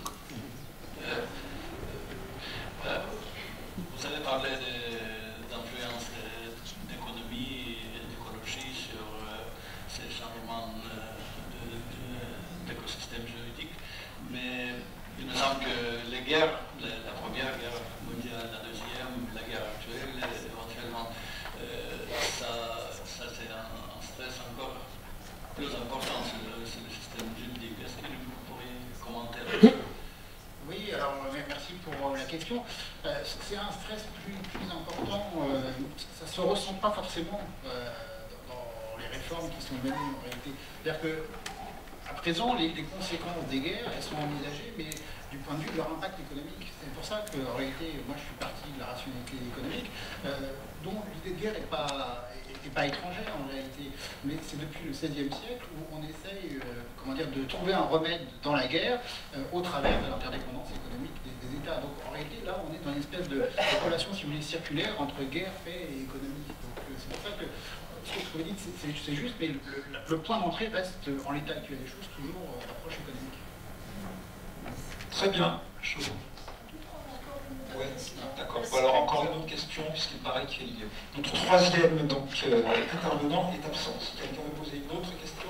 Vous avez parlé d'influence d'économie et d'écologie sur ces changements d'écosystème juridique, mais il me semble que les guerres, la première guerre mondiale, la deuxième, la guerre actuelle, éventuellement, ça c'est un stress encore plus important sur le système juridique. Est-ce que vous pourriez commenter là-dessus? Oui, alors merci pour la question. C'est un stress plus important. Ça ne se ressent pas forcément dans les réformes qui sont menées en réalité. C'est-à-dire qu'à présent, les conséquences des guerres, elles sont envisagées, mais du point de vue de leur impact économique. C'est pour ça qu'en réalité, moi je suis parti de la rationalité économique, dont l'idée de guerre n'est pas étrangère en réalité, mais c'est depuis le XVIe siècle où on essaye de trouver un remède dans la guerre au travers de l'interdépendance économique des États. Donc en réalité, là, on est dans une espèce de relation, si vous voulez, circulaire entre guerre, paix et économie. Donc c'est pour ça que ce que vous dites, c'est juste, mais le point d'entrée reste, en l'état actuel des choses, toujours l'approche économique. Très bien. Ouais, d'accord. Bon, alors encore une autre question, puisqu'il paraît que notre troisième intervenant est absent. Si quelqu'un veut poser une autre question.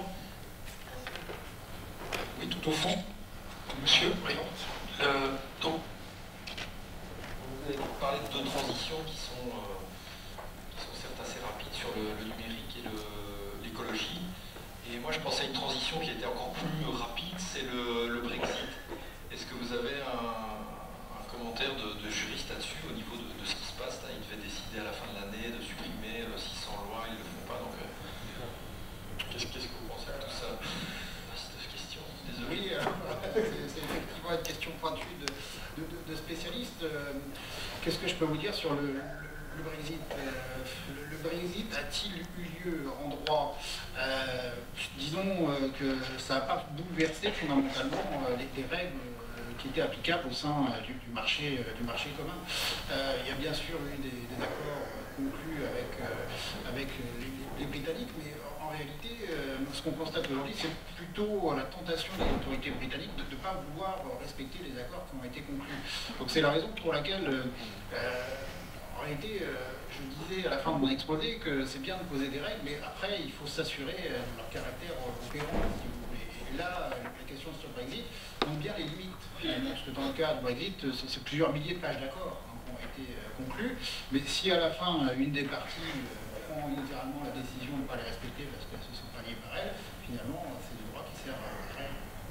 Oui, tout au fond. Monsieur. Oui. Donc, vous avez parlé de deux transitions qui sont certes assez rapides sur le numérique et l'écologie. Et moi, je pensais à une transition qui était encore plus rapide, c'est le Brexit. Est-ce que vous avez un commentaire de juriste là-dessus au niveau de ce qui se passe là? Ils devaient décider à la fin de l'année de supprimer 600 lois, ils ne le font pas. Donc, qu'est-ce que vous pensez de tout ça? Cette question, désolé. Oui, c'est effectivement une question pointue de spécialiste. Qu'est-ce que je peux vous dire sur le Brexit? Le Brexit a-t-il eu lieu en droit? Disons que ça n'a pas bouleversé fondamentalement les règles qui étaient applicables au sein du marché commun. Il y a bien sûr eu des accords conclus avec les Britanniques, mais en réalité, ce qu'on constate aujourd'hui, c'est plutôt la tentation des autorités britanniques de ne pas vouloir respecter les accords qui ont été conclus. Donc c'est la raison pour laquelle, en réalité, je disais à la fin de mon exposé que c'est bien de poser des règles, mais après, il faut s'assurer de leur caractère opérant, si vous voulez. Et là, la question sur le Brexit montre bien les limites. Parce que dans le cas du Brexit, c'est plusieurs milliers de pages d'accords qui ont été conclus, mais si à la fin, une des parties prend littéralement la décision de ne pas les respecter parce qu'elles se sont pas liées par elles, finalement, c'est le droit qui sert à rien.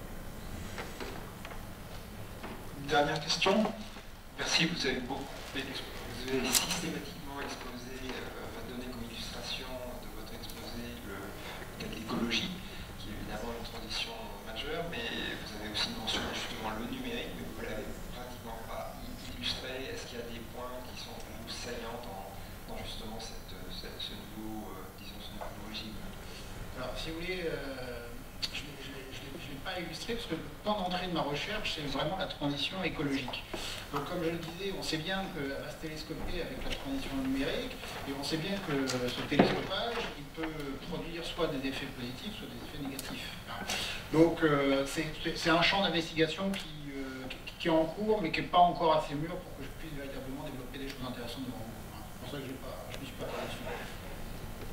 Dernière question. Merci, vous avez systématiquement exposé, donné comme illustration de votre exposé le cas de l'écologie, qui est évidemment une transition majeure, mais vous avez aussi mentionné justement le numérique, mais vous ne l'avez pratiquement pas illustré. Est-ce qu'il y a des points qui sont pour vous saillants dans justement ce nouveau, disons, ce nouveau régime? Alors, si vous voulez, je ne l'ai pas illustré parce que le point d'entrée de ma recherche, c'est vraiment la transition écologique. Donc, comme je le disais, on sait bien qu'elle va se télescoper avec la transition numérique, et on sait bien que ce télescopage, il peut produire soit des effets positifs, soit des effets négatifs. Donc, c'est un champ d'investigation qui est en cours, mais qui n'est pas encore assez mûr pour que je puisse véritablement développer des choses intéressantes devant vous. C'est pour ça que je ne me suis pas parlé dessus.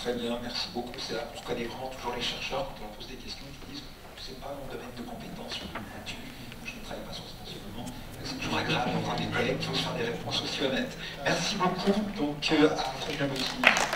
Très bien, merci beaucoup. C'est là qu'on reconnaît vraiment toujours les chercheurs quand on leur pose des questions qui disent c'est pas mon domaine de compétence, je ne travaille pas sur ce enseignement. C'est toujours agréable d'avoir des collègues qui osent faire des réponses aussi honnêtes. Merci beaucoup. Donc à très bientôt.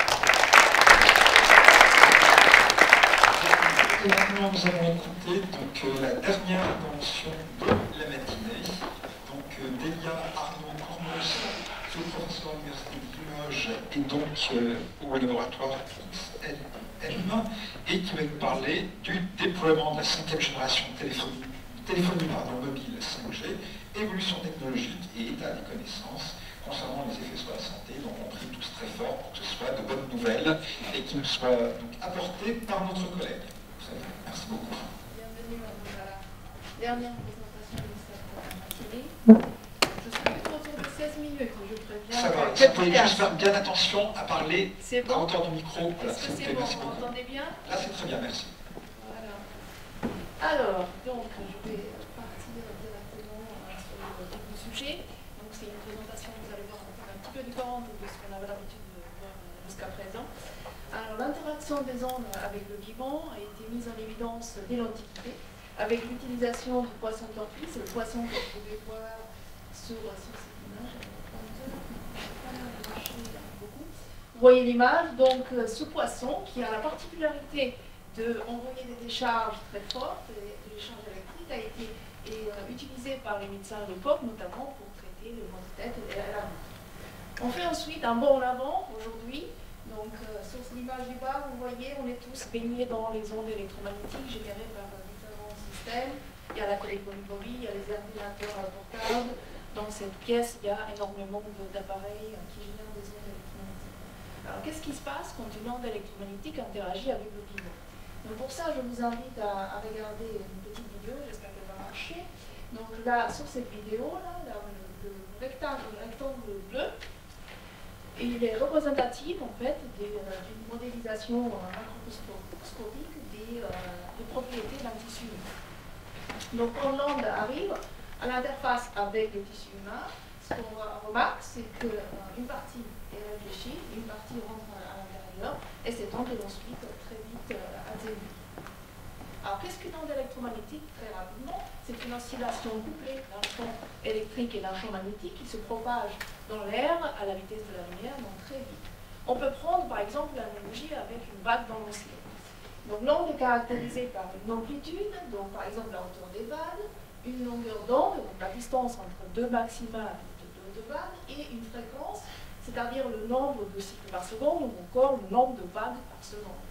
Et maintenant, nous allons écouter la dernière intervention de la matinée. Donc Delia Arnaud-Cornos, qui est professeur à l'Université de Limoges et donc au laboratoire XLM, et qui va nous parler du déploiement de la 5e génération de téléphonie mobile 5G, évolution technologique et état des connaissances concernant les effets sur la santé. Donc on prie tous très fort pour que ce soit de bonnes nouvelles et qui nous soient donc apportées par notre collègue. Merci beaucoup. Bienvenue à la dernière présentation de cette matinée. Je suis plutôt autour de 16 minutes, je préviens. Ça va, vous pouvez juste faire bien attention à parler bon. à hauteur du micro. Voilà, est-ce que c'est bon, vous m'entendez bien? Là c'est très bien, merci. Voilà. Alors, donc je vais partir directement sur le vif du sujet. Donc c'est une présentation, vous allez voir, un petit peu différente de ce qu'on avait l'habitude de voir jusqu'à présent. Alors l'interaction des ondes avec le vivant a été mise en évidence dès l'Antiquité, avec l'utilisation du poisson d'Orpheus, le poisson que vous pouvez voir sur cette image. Vous voyez l'image, donc ce poisson qui a la particularité d'envoyer des décharges très fortes, des décharges électriques, a été utilisé par les médecins de l'époque, notamment pour traiter les maux de tête et la goutte. On fait ensuite un bond en avant aujourd'hui. Donc, sur l'image du bas, vous voyez, on est tous baignés dans les ondes électromagnétiques générées par différents systèmes. Il y a la téléphonie mobile, il y a les ordinateurs portables. Dans cette pièce, il y a énormément d'appareils qui génèrent des ondes électromagnétiques. Alors, qu'est-ce qui se passe quand une onde électromagnétique interagit avec le vivant? Donc, pour ça, je vous invite à regarder une petite vidéo, j'espère qu'elle va marcher. Donc là, sur cette vidéo-là, le rectangle bleu, il est représentatif en fait d'une modélisation macroscopique des propriétés d'un tissu humain. Donc quand l'onde arrive à l'interface avec le tissu humain, ce qu'on remarque, c'est qu'une partie est réfléchie, une partie rentre à l'intérieur, et cette onde est ensuite très vite atténuée. Alors qu'est-ce qu'une onde électromagnétique? Très rapidement, c'est une oscillation couplée d'un champ électrique et d'un champ magnétique qui se propage dans l'air à la vitesse de la lumière, donc très vite. On peut prendre par exemple l'analogie avec une vague dans l'océan. Donc l'onde est caractérisée par une amplitude, donc par exemple la hauteur des vagues, une longueur d'onde, donc la distance entre deux maxima de vagues, et une fréquence, c'est-à-dire le nombre de cycles par seconde, ou encore le nombre de vagues par seconde.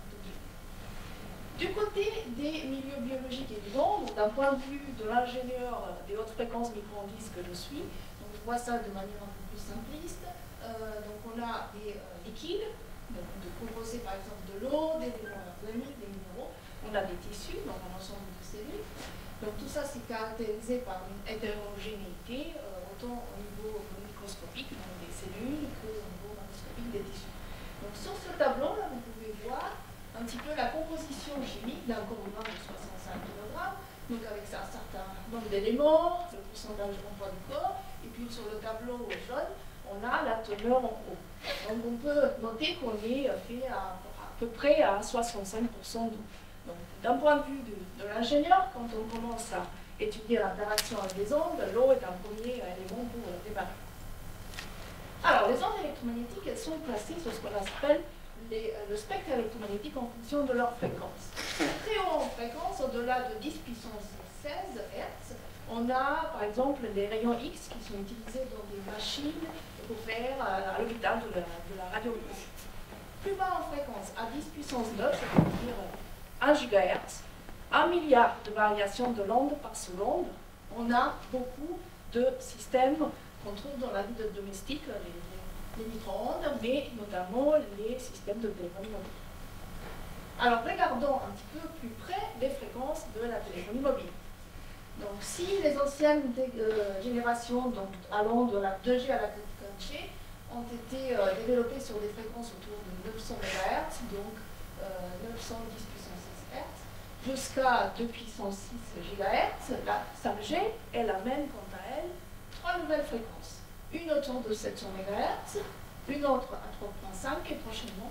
Du côté des milieux biologiques évidents, d'un point de vue de l'ingénieur des hautes fréquences micro-ondices que je suis, donc je vois ça de manière un peu plus simpliste. Donc on a des liquides, composés par exemple de l'eau, des éléments organiques, des minéraux. On a des tissus, donc un ensemble de cellules. Donc tout ça c'est caractérisé par une hétérogénéité, autant au niveau microscopique, donc des cellules, qu'au niveau macroscopique des tissus. Donc sur ce tableau-là, vous pouvez voir un petit peu la composition chimique d'un corps humain de 65 kg, donc avec un certain nombre d'éléments, le pourcentage en poids du corps, et puis sur le tableau jaune, on a la teneur en eau. Donc on peut noter qu'on est fait à peu près à 65% d'eau. Donc d'un point de vue de l'ingénieur, quand on commence à étudier l'interaction avec les ondes, l'eau est un premier élément pour démarrer. Alors les ondes électromagnétiques, elles sont placées sur ce qu'on appelle le spectre électromagnétique en fonction de leur fréquence. Très haut en fréquence, au-delà de 10 puissance 16 Hz, on a par exemple les rayons X qui sont utilisés dans des machines pour faire à l'hôpital de la radiologie. Plus bas en fréquence, à 10 puissance 9, c'est-à-dire 1 GHz, 1 milliard de variations de l'onde par seconde, on a beaucoup de systèmes qu'on trouve dans la vie domestique, les micro-ondes, mais notamment les systèmes de téléphonie mobile. Alors regardons un petit peu plus près les fréquences de la téléphonie mobile. Donc si les anciennes générations, donc allant de la 2G à la 4G, ont été développées sur des fréquences autour de 900 MHz, donc 910 puissance 6 Hz, jusqu'à 2 puissance 6 GHz, la 5G, elle amène quant à elle 3 nouvelles fréquences. Une autour de 700 MHz, une autre à 3.5 et prochainement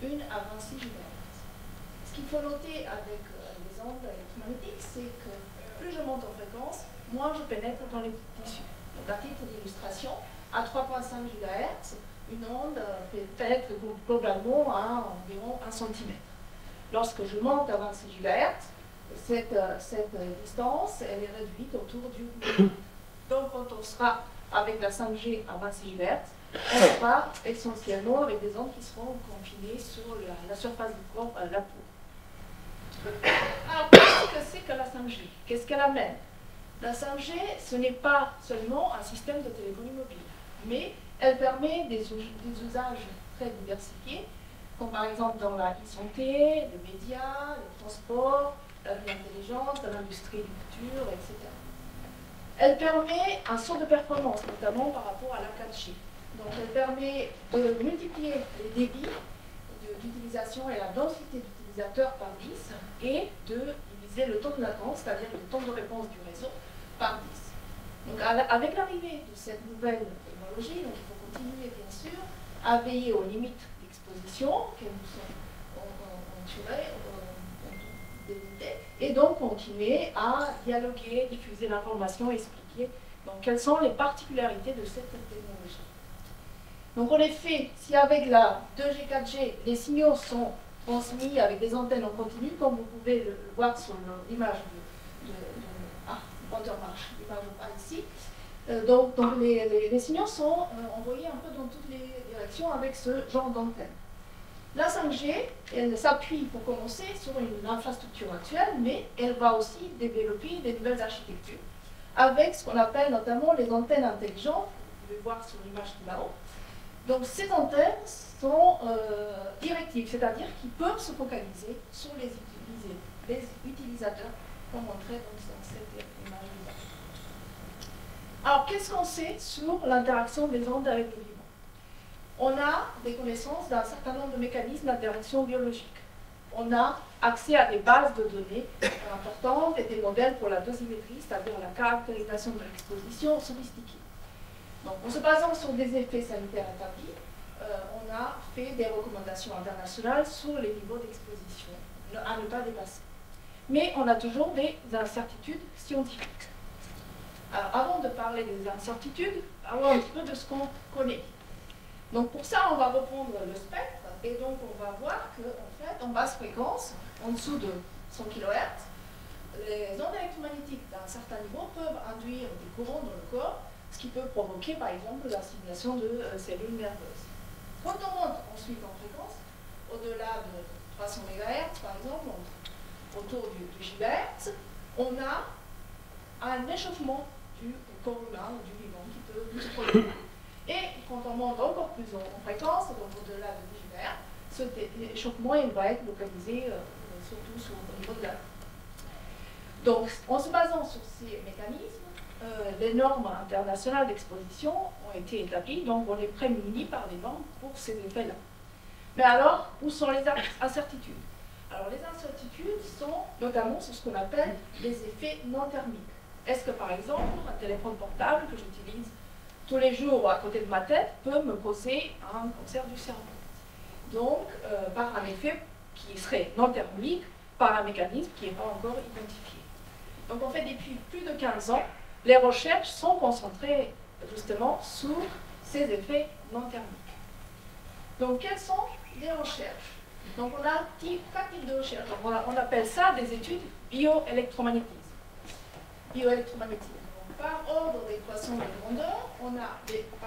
1 à 26 GHz. Ce qu'il faut noter avec les ondes électromagnétiques, c'est que plus je monte en fréquence, moins je pénètre dans les tissus. Donc, à titre d'illustration, à 3,5 GHz, une onde pénètre globalement à environ 1 cm. Lorsque je monte à 26 GHz, cette distance elle est réduite autour du millimètre. Donc, quand on sera avec la 5G à 26 GHz, on sera essentiellement avec des ondes qui seront confinées sur la surface du corps, la peau. Alors, qu'est-ce que c'est que la 5G? Qu'est-ce qu'elle amène? La 5G, ce n'est pas seulement un système de téléphonie mobile, mais elle permet des usages très diversifiés, comme par exemple dans la e-santé, les médias, les transports, la vie intelligente, l'industrie du futur, etc. Elle permet un saut de performance, notamment par rapport à la 4G. Donc elle permet de multiplier les débits d'utilisation et la densité d'utilisateurs par 10 et de diviser le temps de latence, c'est-à-dire le temps de réponse du réseau, par 10. Donc avec l'arrivée de cette nouvelle technologie, donc il faut continuer bien sûr à veiller aux limites d'exposition que nous sommes délimitées, et donc continuer à dialoguer, diffuser l'information, expliquer donc, quelles sont les particularités de cette technologie. Donc en effet, si avec la 2G, 4G, les signaux sont transmis avec des antennes en continu, comme vous pouvez le voir sur l'image l'image pas ici, donc les signaux sont envoyés un peu dans toutes les directions avec ce genre d'antenne. La 5G, elle s'appuie pour commencer sur une infrastructure actuelle, mais elle va aussi développer des nouvelles architectures, avec ce qu'on appelle notamment les antennes intelligentes, vous pouvez voir sur l'image tout là-haut. Donc ces antennes sont directives, c'est-à-dire qu'ils peuvent se focaliser sur les utilisateurs, comme montré dans cette image. Alors qu'est-ce qu'on sait sur l'interaction des ondes avec le vivant? On a des connaissances d'un certain nombre de mécanismes d'interaction biologique. On a accès à des bases de données importantes et des modèles pour la dosimétrie, c'est-à-dire la caractérisation de l'exposition sophistiquée. Donc, en se basant sur des effets sanitaires établis, on a fait des recommandations internationales sur les niveaux d'exposition à ne pas dépasser. Mais on a toujours des incertitudes scientifiques. Alors, avant de parler des incertitudes, parlons un petit peu de ce qu'on connaît. Donc, pour ça, on va reprendre le spectre, et donc on va voir qu'en fait, en basse fréquence, en dessous de 100 kHz, les ondes électromagnétiques d'un certain niveau peuvent induire des courants dans le corps, ce qui peut provoquer par exemple la stimulation de cellules nerveuses. Quand on monte ensuite en fréquence, au-delà de 300 MHz par exemple, autour du GHz, on a un échauffement du corps humain ou du vivant qui peut se produire. Et quand on monte encore plus en fréquence, donc au-delà de 10 GHz, cet échauffement il va être localisé surtout au niveau de la... Donc en se basant sur ces mécanismes, les normes internationales d'exposition ont été établies, donc on est prémunis par les normes pour ces effets-là. Mais alors, où sont les incertitudes? Alors les incertitudes sont notamment sur ce qu'on appelle les effets non thermiques. Est-ce que par exemple, un téléphone portable que j'utilise tous les jours à côté de ma tête peut me causer un cancer du cerveau? Donc, par un effet qui serait non thermique, par un mécanisme qui n'est pas encore identifié. Donc en fait, depuis plus de 15 ans, les recherches sont concentrées justement sur ces effets non thermiques. Donc, quelles sont les recherches? Donc, on a 4 types de recherches. Donc, on appelle ça des études bioélectromagnétisme. Donc, par ordre décroissant de grandeur, on a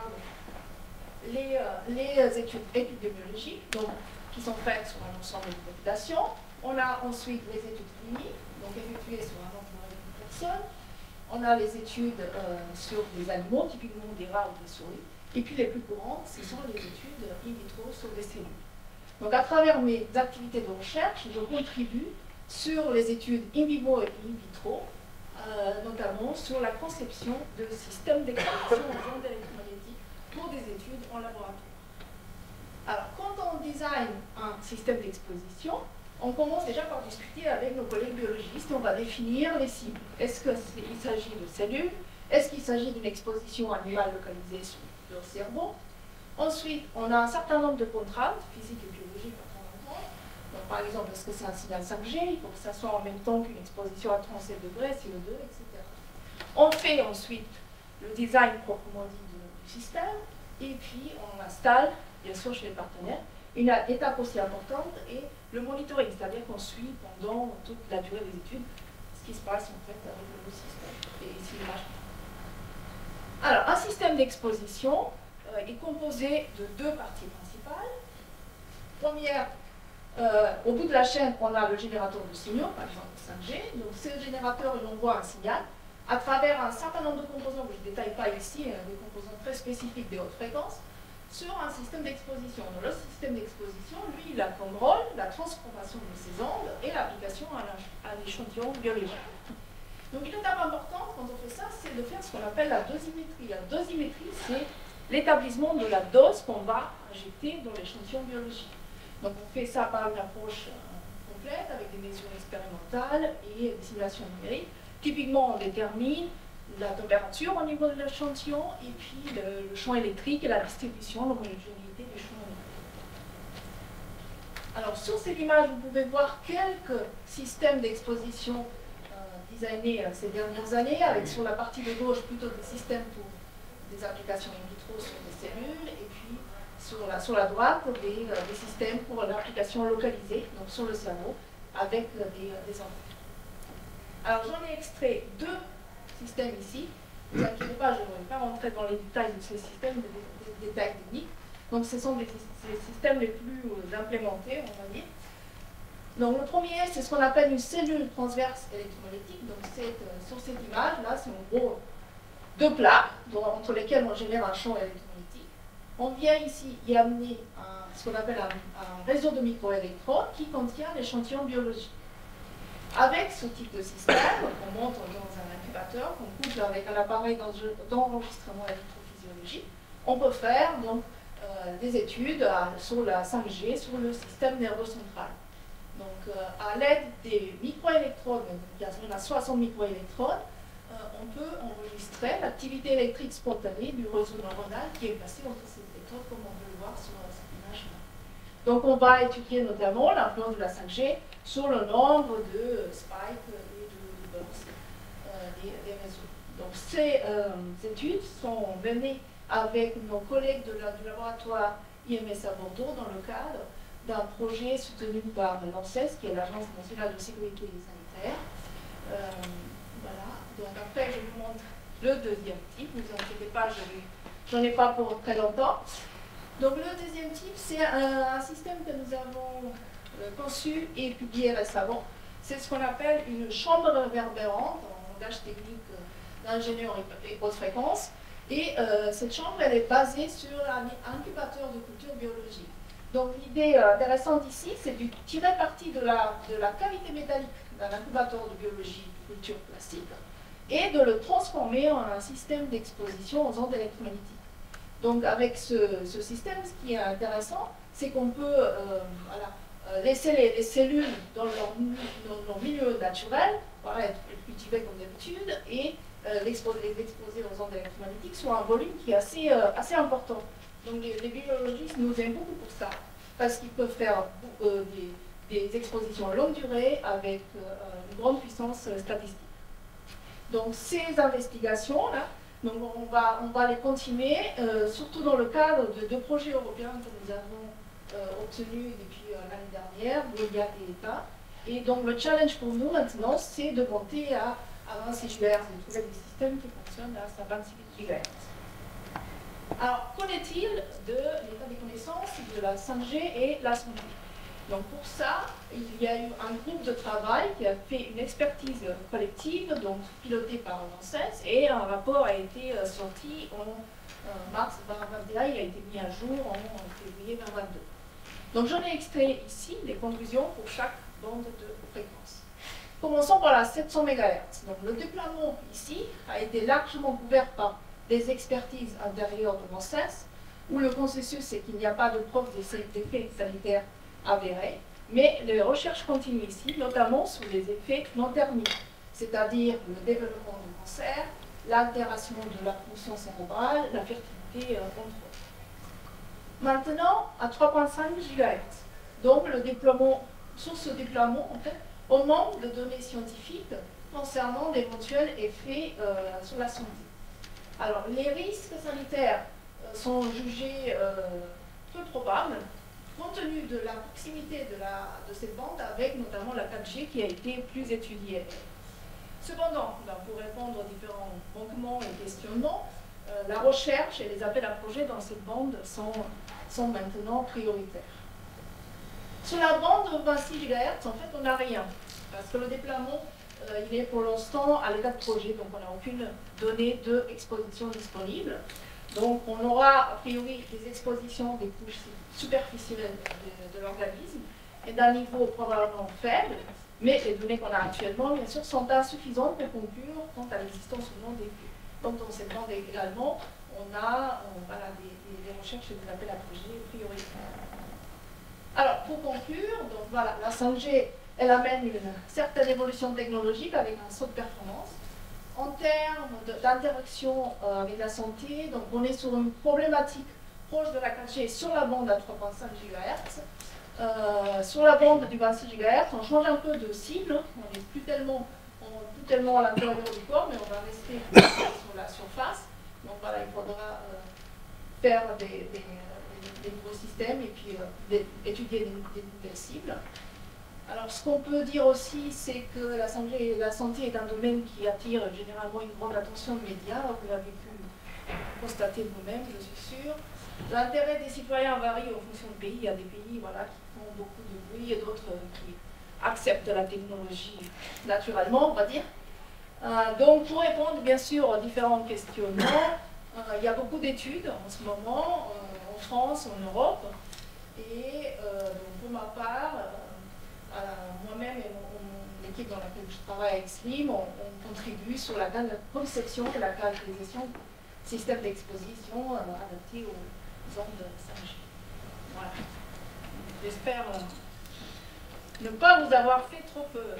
les études épidémiologiques, donc, qui sont faites sur un ensemble de populations. On a ensuite les études cliniques, donc effectuées sur un nombre de personnes. On a les études sur des animaux, typiquement des rats ou des souris. Et puis les plus courantes, ce sont les études in vitro sur des cellules. Donc à travers mes activités de recherche, je contribue sur les études in vivo et in vitro, notamment sur la conception de systèmes d'exposition aux ondes électromagnétiques pour des études en laboratoire. Alors quand on design un système d'exposition, on commence déjà par discuter avec nos collègues biologistes et on va définir les cibles. Est-ce qu'il s'agit de cellules? Est-ce qu'il s'agit d'une exposition animale localisée sur leur cerveau? Ensuite, on a un certain nombre de contraintes, physiques et biologiques, Donc, par exemple, est-ce que c'est un signal 5G? Il faut que ça soit en même temps qu'une exposition à 37 degrés, CO2, etc. On fait ensuite le design proprement dit du système, et puis on installe, bien sûr chez les partenaires, une étape aussi importante est le monitoring, c'est-à-dire qu'on suit pendant toute la durée des études ce qui se passe en fait avec le système. Et ici l'image. Alors, un système d'exposition est composé de deux parties principales. Première, au bout de la chaîne, on a le générateur de signaux, par exemple 5G. Donc, ce générateur, il envoie un signal à travers un certain nombre de composants que je ne détaille pas ici, des composants très spécifiques des hautes fréquences, sur un système d'exposition. Donc, le système d'exposition, lui, il a comme rôle la transformation de ces ondes et l'application à l'échantillon biologique. Donc, une étape importante quand on fait ça, c'est de faire ce qu'on appelle la dosimétrie. La dosimétrie, c'est l'établissement de la dose qu'on va injecter dans l'échantillon biologique. Donc, on fait ça par une approche complète avec des mesures expérimentales et des simulations numériques. Typiquement, on détermine la température au niveau de l'échantillon et puis le champ électrique et la distribution, l'homogénéité du champ électrique. Alors, sur cette image, vous pouvez voir quelques systèmes d'exposition designés ces dernières années, avec sur la partie de gauche plutôt des systèmes pour des applications in vitro sur des cellules, et puis sur la droite des systèmes pour l'application localisée, donc sur le cerveau, avec des enfants. Alors j'en ai extrait deux systèmes ici. Ne vous inquiétez pas, je ne vais pas rentrer dans les détails de ces systèmes, des détails techniques. Donc ce sont les systèmes les plus implémentés, on va dire. Donc le premier, c'est ce qu'on appelle une cellule transverse électromagnétique. Donc sur cette image-là, c'est en gros deux plaques entre lesquelles on génère un champ électromagnétique. On vient ici y amener ce qu'on appelle un réseau de microélectrodes qui contient l'échantillon biologique. Avec ce type de système, on monte dans un incubateur, qu'on couple avec un appareil d'enregistrement électrophysiologique, on peut faire donc, des études sur la 5G, sur le système nerveux central. Donc, à l'aide des microélectrodes, il y a 60 microélectrodes, on peut enregistrer l'activité électrique spontanée du réseau neuronal qui est placé entre ces électrodes, comme on peut le voir sur cette image-là. Donc, on va étudier notamment l'influence de la 5G sur le nombre de spikes et de bursts des réseaux. Donc, ces études sont menées avec nos collègues du laboratoire IMS à Bordeaux dans le cadre d'un projet soutenu par l'ANSES, qui est l'Agence nationale de sécurité sanitaire. Voilà. Donc après, je vous montre le deuxième type. Ne vous inquiétez pas, je n'en ai pas pour très longtemps. Donc le deuxième type, c'est un système que nous avons conçu et publié récemment. C'est ce qu'on appelle une chambre réverbérante, en langage technique d'ingénieur et haute fréquence. Et cette chambre, elle est basée sur un incubateur de culture biologique. Donc l'idée intéressante ici, c'est de tirer parti de la cavité métallique d'un incubateur de biologie de culture plastique et de le transformer en un système d'exposition aux ondes électromagnétiques. Donc avec ce système, ce qui est intéressant, c'est qu'on peut laisser les cellules dans leur milieu naturel, être cultivées comme d'habitude, et les exposer aux ondes électromagnétiques sur un volume qui est assez important. Donc les biologistes nous aiment beaucoup pour ça, parce qu'ils peuvent faire des expositions à longue durée avec une grande puissance statistique. Donc ces investigations-là, donc on va les continuer, surtout dans le cadre de deux projets européens que nous avons obtenus depuis l'année dernière, Veolia et ETA. Et donc le challenge pour nous maintenant, c'est de monter à 26 GHz, de trouver des systèmes qui fonctionnent à 28 GHz. Alors, qu'en est-il de l'état des connaissances de la 5G et la 5G? Donc pour ça, il y a eu un groupe de travail qui a fait une expertise collective, donc pilotée par l'ANSES, et un rapport a été sorti en mars 2021, il a été mis à jour en février 2022. Donc j'en ai extrait ici les conclusions pour chaque bande de fréquence. Commençons par la 700 MHz. Donc le déploiement ici a été largement couvert par des expertises intérieures de l'ANSES, où le consensus c'est qu'il n'y a pas de preuve d'effets sanitaires avérés, mais les recherches continuent ici, notamment sur les effets non thermiques, c'est-à-dire le développement du cancer, l'altération de la fonction cérébrale, la fertilité, entre autres. Maintenant, à 3,5 GHz, donc le déploiement sur ce déploiement, en fait, on manque de données scientifiques concernant d'éventuels effets sur la santé. Alors, les risques sanitaires sont jugés peu probables, compte tenu de la proximité de cette bande avec notamment la 4G qui a été plus étudiée. Cependant, pour répondre aux différents manquements et questionnements, la recherche et les appels à projets dans cette bande sont maintenant prioritaires. Sur la bande 26 GHz, en fait, on n'a rien, parce que le déploiement, il est pour l'instant à l'état de projet, donc on n'a aucune donnée d'exposition disponible. Donc on aura a priori des expositions des couches superficielles de l'organisme et d'un niveau probablement faible, mais les données qu'on a actuellement, bien sûr, sont insuffisantes pour conclure quant à l'existence ou non des flux. Donc dans cette bande également, on a des recherches et des appels à projets prioritaires. Alors pour conclure, donc voilà, la 5G, elle amène une certaine évolution technologique avec un saut de performance. En termes d'interaction avec la santé, donc on est sur une problématique proche de la 4G sur la bande à 3,5 GHz. Sur la bande du 26 GHz, on change un peu de cible, on n'est plus tellement à l'intérieur du corps, mais on va rester sur la surface. Donc voilà, il faudra faire des nouveaux systèmes et puis étudier des nouvelles cibles. Alors, ce qu'on peut dire aussi, c'est que la santé est un domaine qui attire généralement une grande attention des médias. Vous l'avez pu constater vous-même, je suis sûre. L'intérêt des citoyens varie en fonction du pays. Il y a des pays voilà, qui font beaucoup de bruit et d'autres qui acceptent la technologie naturellement, on va dire. Donc, pour répondre bien sûr aux différents questionnements, il y a beaucoup d'études en ce moment, en France, en Europe. Et donc, pour ma part, moi-même et l'équipe dans laquelle je travaille avec SLIM, on contribue sur la conception et la caractérisation du système d'exposition adapté aux ondes 5G. Voilà. J'espère ne pas vous avoir fait trop peur.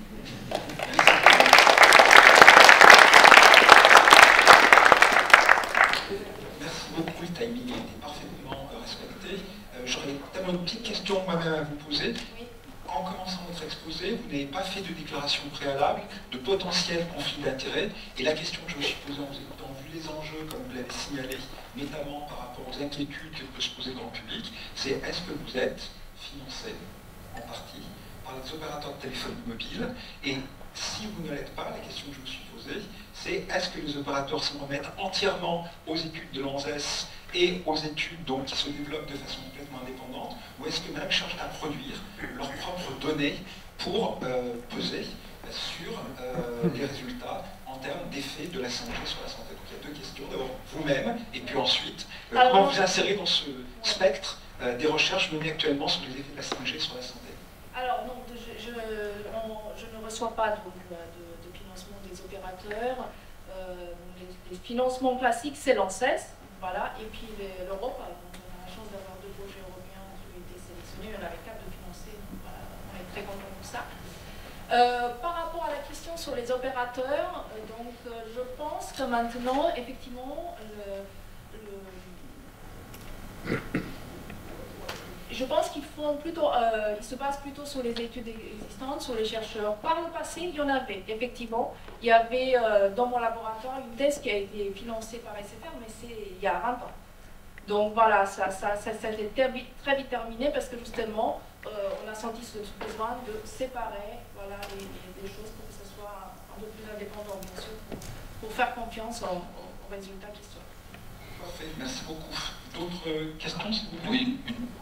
Merci beaucoup, le timing a été parfaitement respecté. J'aurais tellement une petite question moi-même à vous poser. Oui. En commençant votre exposé, vous n'avez pas fait de déclaration préalable de potentiel conflit d'intérêts. Et la question que je me suis posée en vous écoutant, vu les enjeux, comme vous l'avez signalé, notamment par rapport aux inquiétudes que peut se poser dans le public, c'est est-ce que vous êtes financé en partie par les opérateurs de téléphonie mobile? Et si vous ne l'êtes pas, la question que je me suis posée, c'est est-ce que les opérateurs s'en remettent entièrement aux études de l'ANSES et aux études donc, qui se développent de façon complètement indépendante, ou est-ce que même cherchent à produire leurs propres données pour peser sur les résultats en termes d'effet de la 5G sur la santé? Donc il y a deux questions, d'abord vous-même, et puis ensuite, comment vous insérez dans ce spectre des recherches menées actuellement sur les effets de la 5G sur la santé? Alors non, je ne reçois pas de financement des opérateurs. Les financements classiques, c'est l'ANSES. Voilà, et puis l'Europe, on a la chance d'avoir 2 projets européens qui ont été sélectionnés, on avait 4 de financer, donc voilà, on est très contents pour ça. Par rapport à la question sur les opérateurs, donc je pense que maintenant, effectivement, je pense qu'ils font plutôt, ils se basent plutôt sur les études existantes, sur les chercheurs. Par le passé, il y en avait, effectivement. Il y avait dans mon laboratoire une thèse qui a été financée par SFR, mais c'est il y a 20 ans. Donc voilà, ça s'est très vite terminé parce que justement, on a senti ce besoin de séparer voilà, les choses pour que ce soit un peu plus indépendant, bien sûr, pour faire confiance aux résultats qui sont. Parfait, merci beaucoup. D'autres questions, s'il vous plaît? Oui.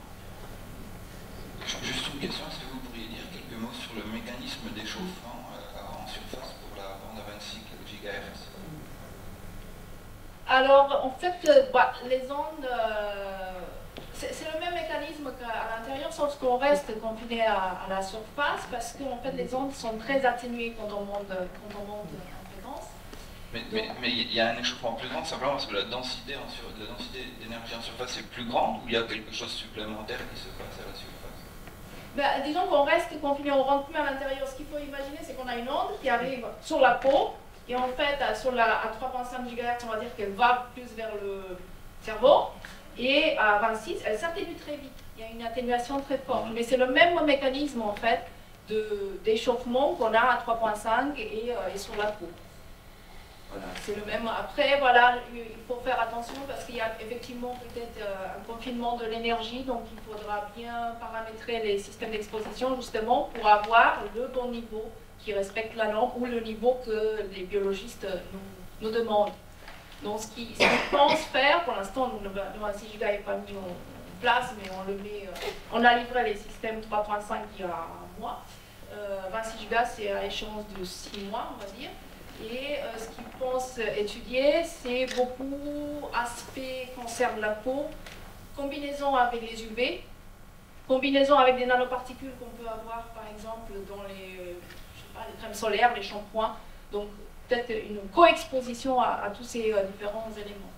Juste une question, est-ce que vous pourriez dire quelques mots sur le mécanisme d'échauffement en surface pour la bande à 26 GHz? Alors, en fait, les ondes, c'est le même mécanisme qu'à l'intérieur, sauf qu'on reste confiné à la surface, parce que en fait, les ondes sont très atténuées quand on monte en fréquence. Mais il y a un échauffement plus grand, simplement parce que la densité d'énergie en surface est plus grande, ou il y a quelque chose supplémentaire qui se passe à la surface? Disons qu'on reste confiné, on rentre plus à l'intérieur. Ce qu'il faut imaginer, c'est qu'on a une onde qui arrive sur la peau, et en fait, à 3,5 GHz, on va dire qu'elle va plus vers le cerveau, et à 26, elle s'atténue très vite. il y a une atténuation très forte. Mais c'est le même mécanisme en fait d'échauffement qu'on a à 3.5 et sur la peau. Voilà, c'est le même. Après, voilà, il faut faire attention parce qu'il y a effectivement peut-être un confinement de l'énergie, donc il faudra bien paramétrer les systèmes d'exposition justement pour avoir le bon niveau qui respecte la norme ou le niveau que les biologistes nous demandent. Donc ce qu'ils pensent faire, pour l'instant, le 26 Go n'est pas mis en place, mais on a livré les systèmes 3.5 il y a un mois. 26 Go, c'est à échéance de 6 mois, on va dire. Et ce qu'ils pensent étudier, c'est beaucoup aspects cancer de la peau, combinaison avec les UV, combinaison avec des nanoparticules qu'on peut avoir par exemple dans les crèmes solaires, les shampoings. Donc peut-être une coexposition à tous ces différents éléments.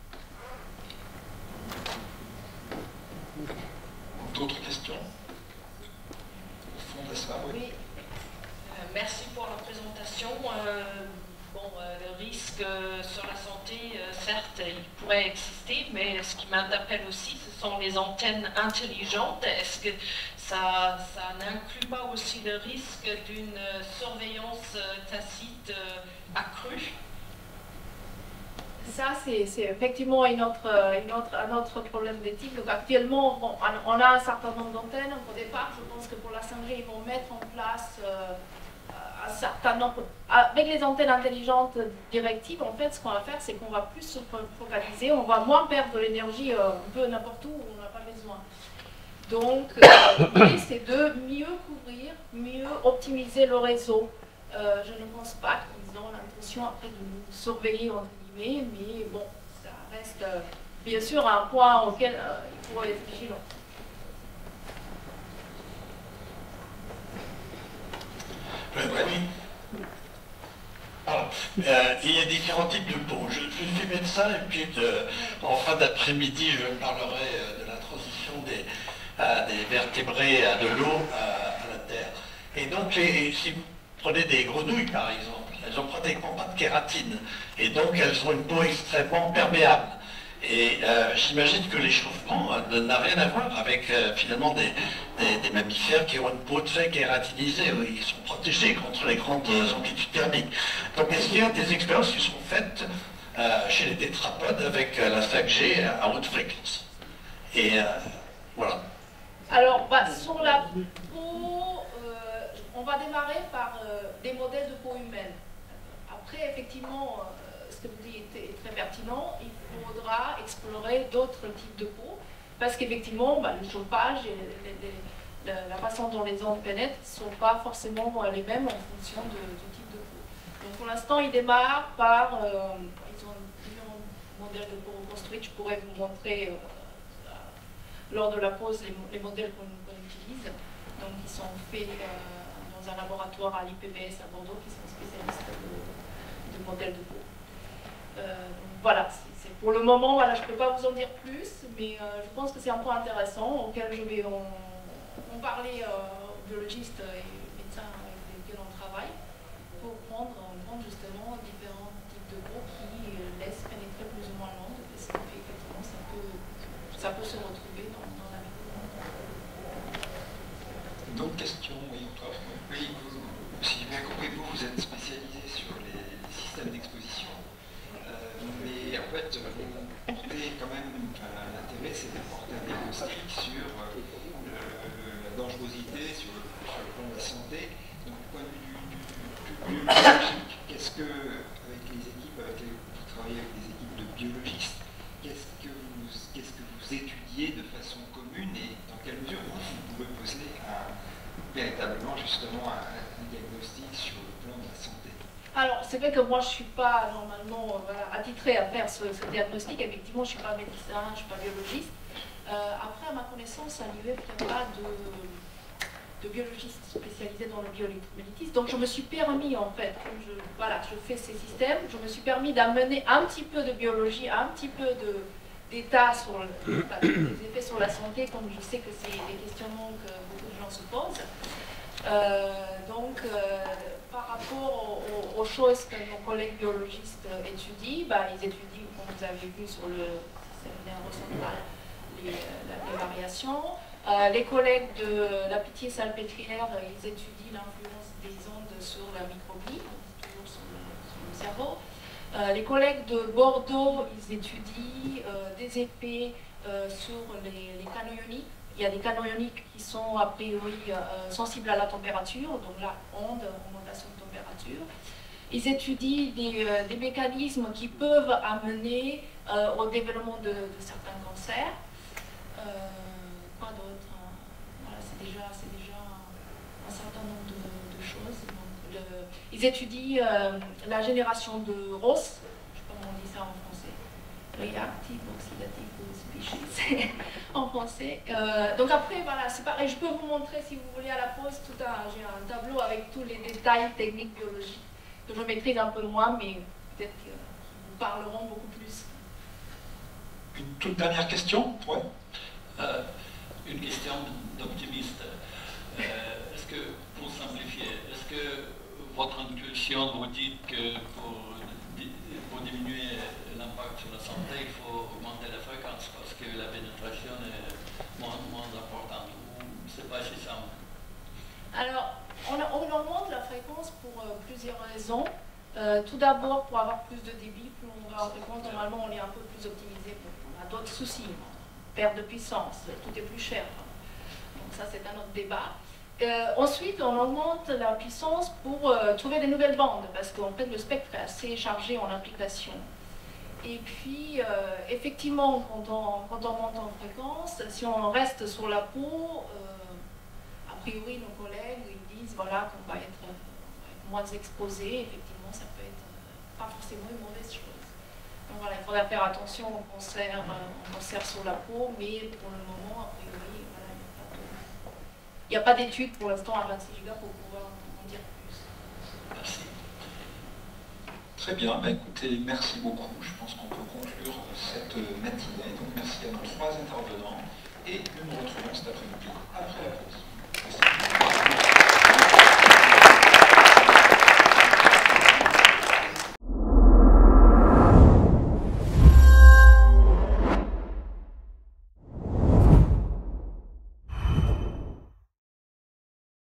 D'autres questions? Au fond de ça, oui. Merci pour la présentation. Le risque sur la santé, certes, il pourrait exister, mais ce qui m'interpelle aussi, ce sont les antennes intelligentes. Est-ce que ça n'inclut pas aussi le risque d'une surveillance tacite accrue? Ça, c'est effectivement un autre problème d'éthique. Donc actuellement, on a un certain nombre d'antennes. Au départ, je pense que pour la 5G, ils vont mettre en place un certain nombre... Avec les antennes intelligentes directives, en fait, ce qu'on va faire, c'est qu'on va plus se focaliser, on va moins perdre de l'énergie un peu n'importe où on n'a pas besoin. Donc, l'idée, c'est de mieux couvrir, mieux optimiser le réseau. Je ne pense pas qu'ils ont l'intention après de nous surveiller, entre guillemets, mais bon, ça reste bien sûr un point auquel il faut être vigilant. Oui. Alors, il y a différents types de peau. Je suis médecin et puis en fin d'après-midi, je parlerai de la transition des vertébrés de l'eau à la terre. Et donc, si vous prenez des grenouilles par exemple, elles ont pratiquement pas de kératine. Et donc, elles ont une peau extrêmement perméable. Et j'imagine que l'échauffement n'a rien à voir avec finalement des mammifères qui ont une peau très kératinisée. Ils sont protégés contre les grandes amplitudes thermiques. Donc est-ce qu'il y a des expériences qui sont faites chez les tétrapodes avec la 5G à haute fréquence? Et voilà. Alors, sur la peau, on va démarrer par des modèles de peau humaine. Après, effectivement, ce que vous dites est très pertinent. Il faudra explorer d'autres types de peau, parce qu'effectivement, le chauffage et la façon dont les ondes pénètrent ne sont pas forcément les mêmes en fonction du type de peau. Donc pour l'instant, ils démarrent par, ils ont différents modèles de peau construits. Je pourrais vous montrer lors de la pause les modèles qu'on utilise. Donc ils sont faits dans un laboratoire à l'IPBS à Bordeaux, qui sont spécialistes de modèles de peau. Voilà, pour le moment, voilà, je ne peux pas vous en dire plus, mais je pense que c'est un point intéressant auquel je vais en parler aux biologistes et médecins avec lesquels on travaille, pour prendre en compte justement différents types de peau qui laissent pénétrer plus ou moins l'onde, parce qu'effectivement, ça peut se retrouver dans la vie. D'autres questions? Oui, Antoine. Oui, si j'ai bien compris, vous êtes spécialisé sur les systèmes d'exposition. Mais en fait, vous portez quand même, l'intérêt, c'est de porter un diagnostic sur la dangerosité, sur le plan de la santé. Donc, du point de vue du biologique, qu'est-ce que, avec les équipes avec lesquelles vous travaillez avec des équipes de biologistes, qu'est-ce que vous étudiez de façon commune et dans quelle mesure vous pouvez poser véritablement justement un diagnostic sur le plan de la santé? Alors, c'est vrai que moi, je ne suis pas normalement attitrée à faire ce diagnostic. Effectivement, je ne suis pas médecin, je ne suis pas biologiste. Après, à ma connaissance, à l'UF, il n'y a pas de biologiste spécialisé dans le bioélectromolytisme. Donc, je me suis permis, en fait, je fais ces systèmes, je me suis permis d'amener un petit peu de biologie, un petit peu d'état sur les effets sur la santé, comme je sais que c'est des questionnements que beaucoup de gens se posent. Par rapport aux choses que nos collègues biologistes étudient, ils étudient, comme vous avez vu sur le séminaire central, les variations. Les collègues de la Pitié-Salpêtrière, ils étudient l'influence des ondes sur la microbie, toujours sur le cerveau. Les collègues de Bordeaux, ils étudient des effets sur les canaux ioniques. Il y a des canaux ioniques qui sont a priori sensibles à la température, donc la onde, augmentation de température. Ils étudient des mécanismes qui peuvent amener au développement de certains cancers. Quoi d'autre? Voilà, c'est déjà un certain nombre de choses. Donc, ils étudient la génération de ROS, je ne sais pas comment on dit ça en français, Reactive Oxidative Species en français. Donc après, voilà, c'est pareil, je peux vous montrer si vous voulez à la pause, j'ai un tableau avec tous les détails techniques biologiques que je maîtrise un peu moins, mais peut-être qu'ils vous parleront beaucoup plus. Une toute dernière question? Ouais. Une question d'optimiste. Est-ce que, pour simplifier, est-ce que votre intuition vous dit que pour diminuer l'impact sur la santé, il faut augmenter la fréquence parce que la pénétration est moins importante, ou c'est pas si simple? Alors, on augmente la fréquence pour plusieurs raisons. Tout d'abord, pour avoir plus de débit, plus on va en fréquence, normalement on est un peu plus optimisé, on a d'autres soucis. Perte de puissance, tout est plus cher. Donc ça, c'est un autre débat. Ensuite, on augmente la puissance pour trouver des nouvelles bandes, parce qu'en fait, le spectre est assez chargé en implication. Et puis, effectivement, quand on monte en fréquence, si on reste sur la peau, a priori, nos collègues ils disent voilà, qu'on va être moins exposé. Effectivement, ça peut être pas forcément une mauvaise chose. Donc voilà, il faudra faire attention au cancer sur la peau, mais pour le moment, a priori, voilà, il n'y a pas d'études pour l'instant à 26 gigas pour pouvoir en dire plus. Merci. Très bien, bah écoutez, merci beaucoup. Je pense qu'on peut conclure cette matinée. Donc merci à nos 3 intervenants et nous nous retrouvons cet après-midi après la pause.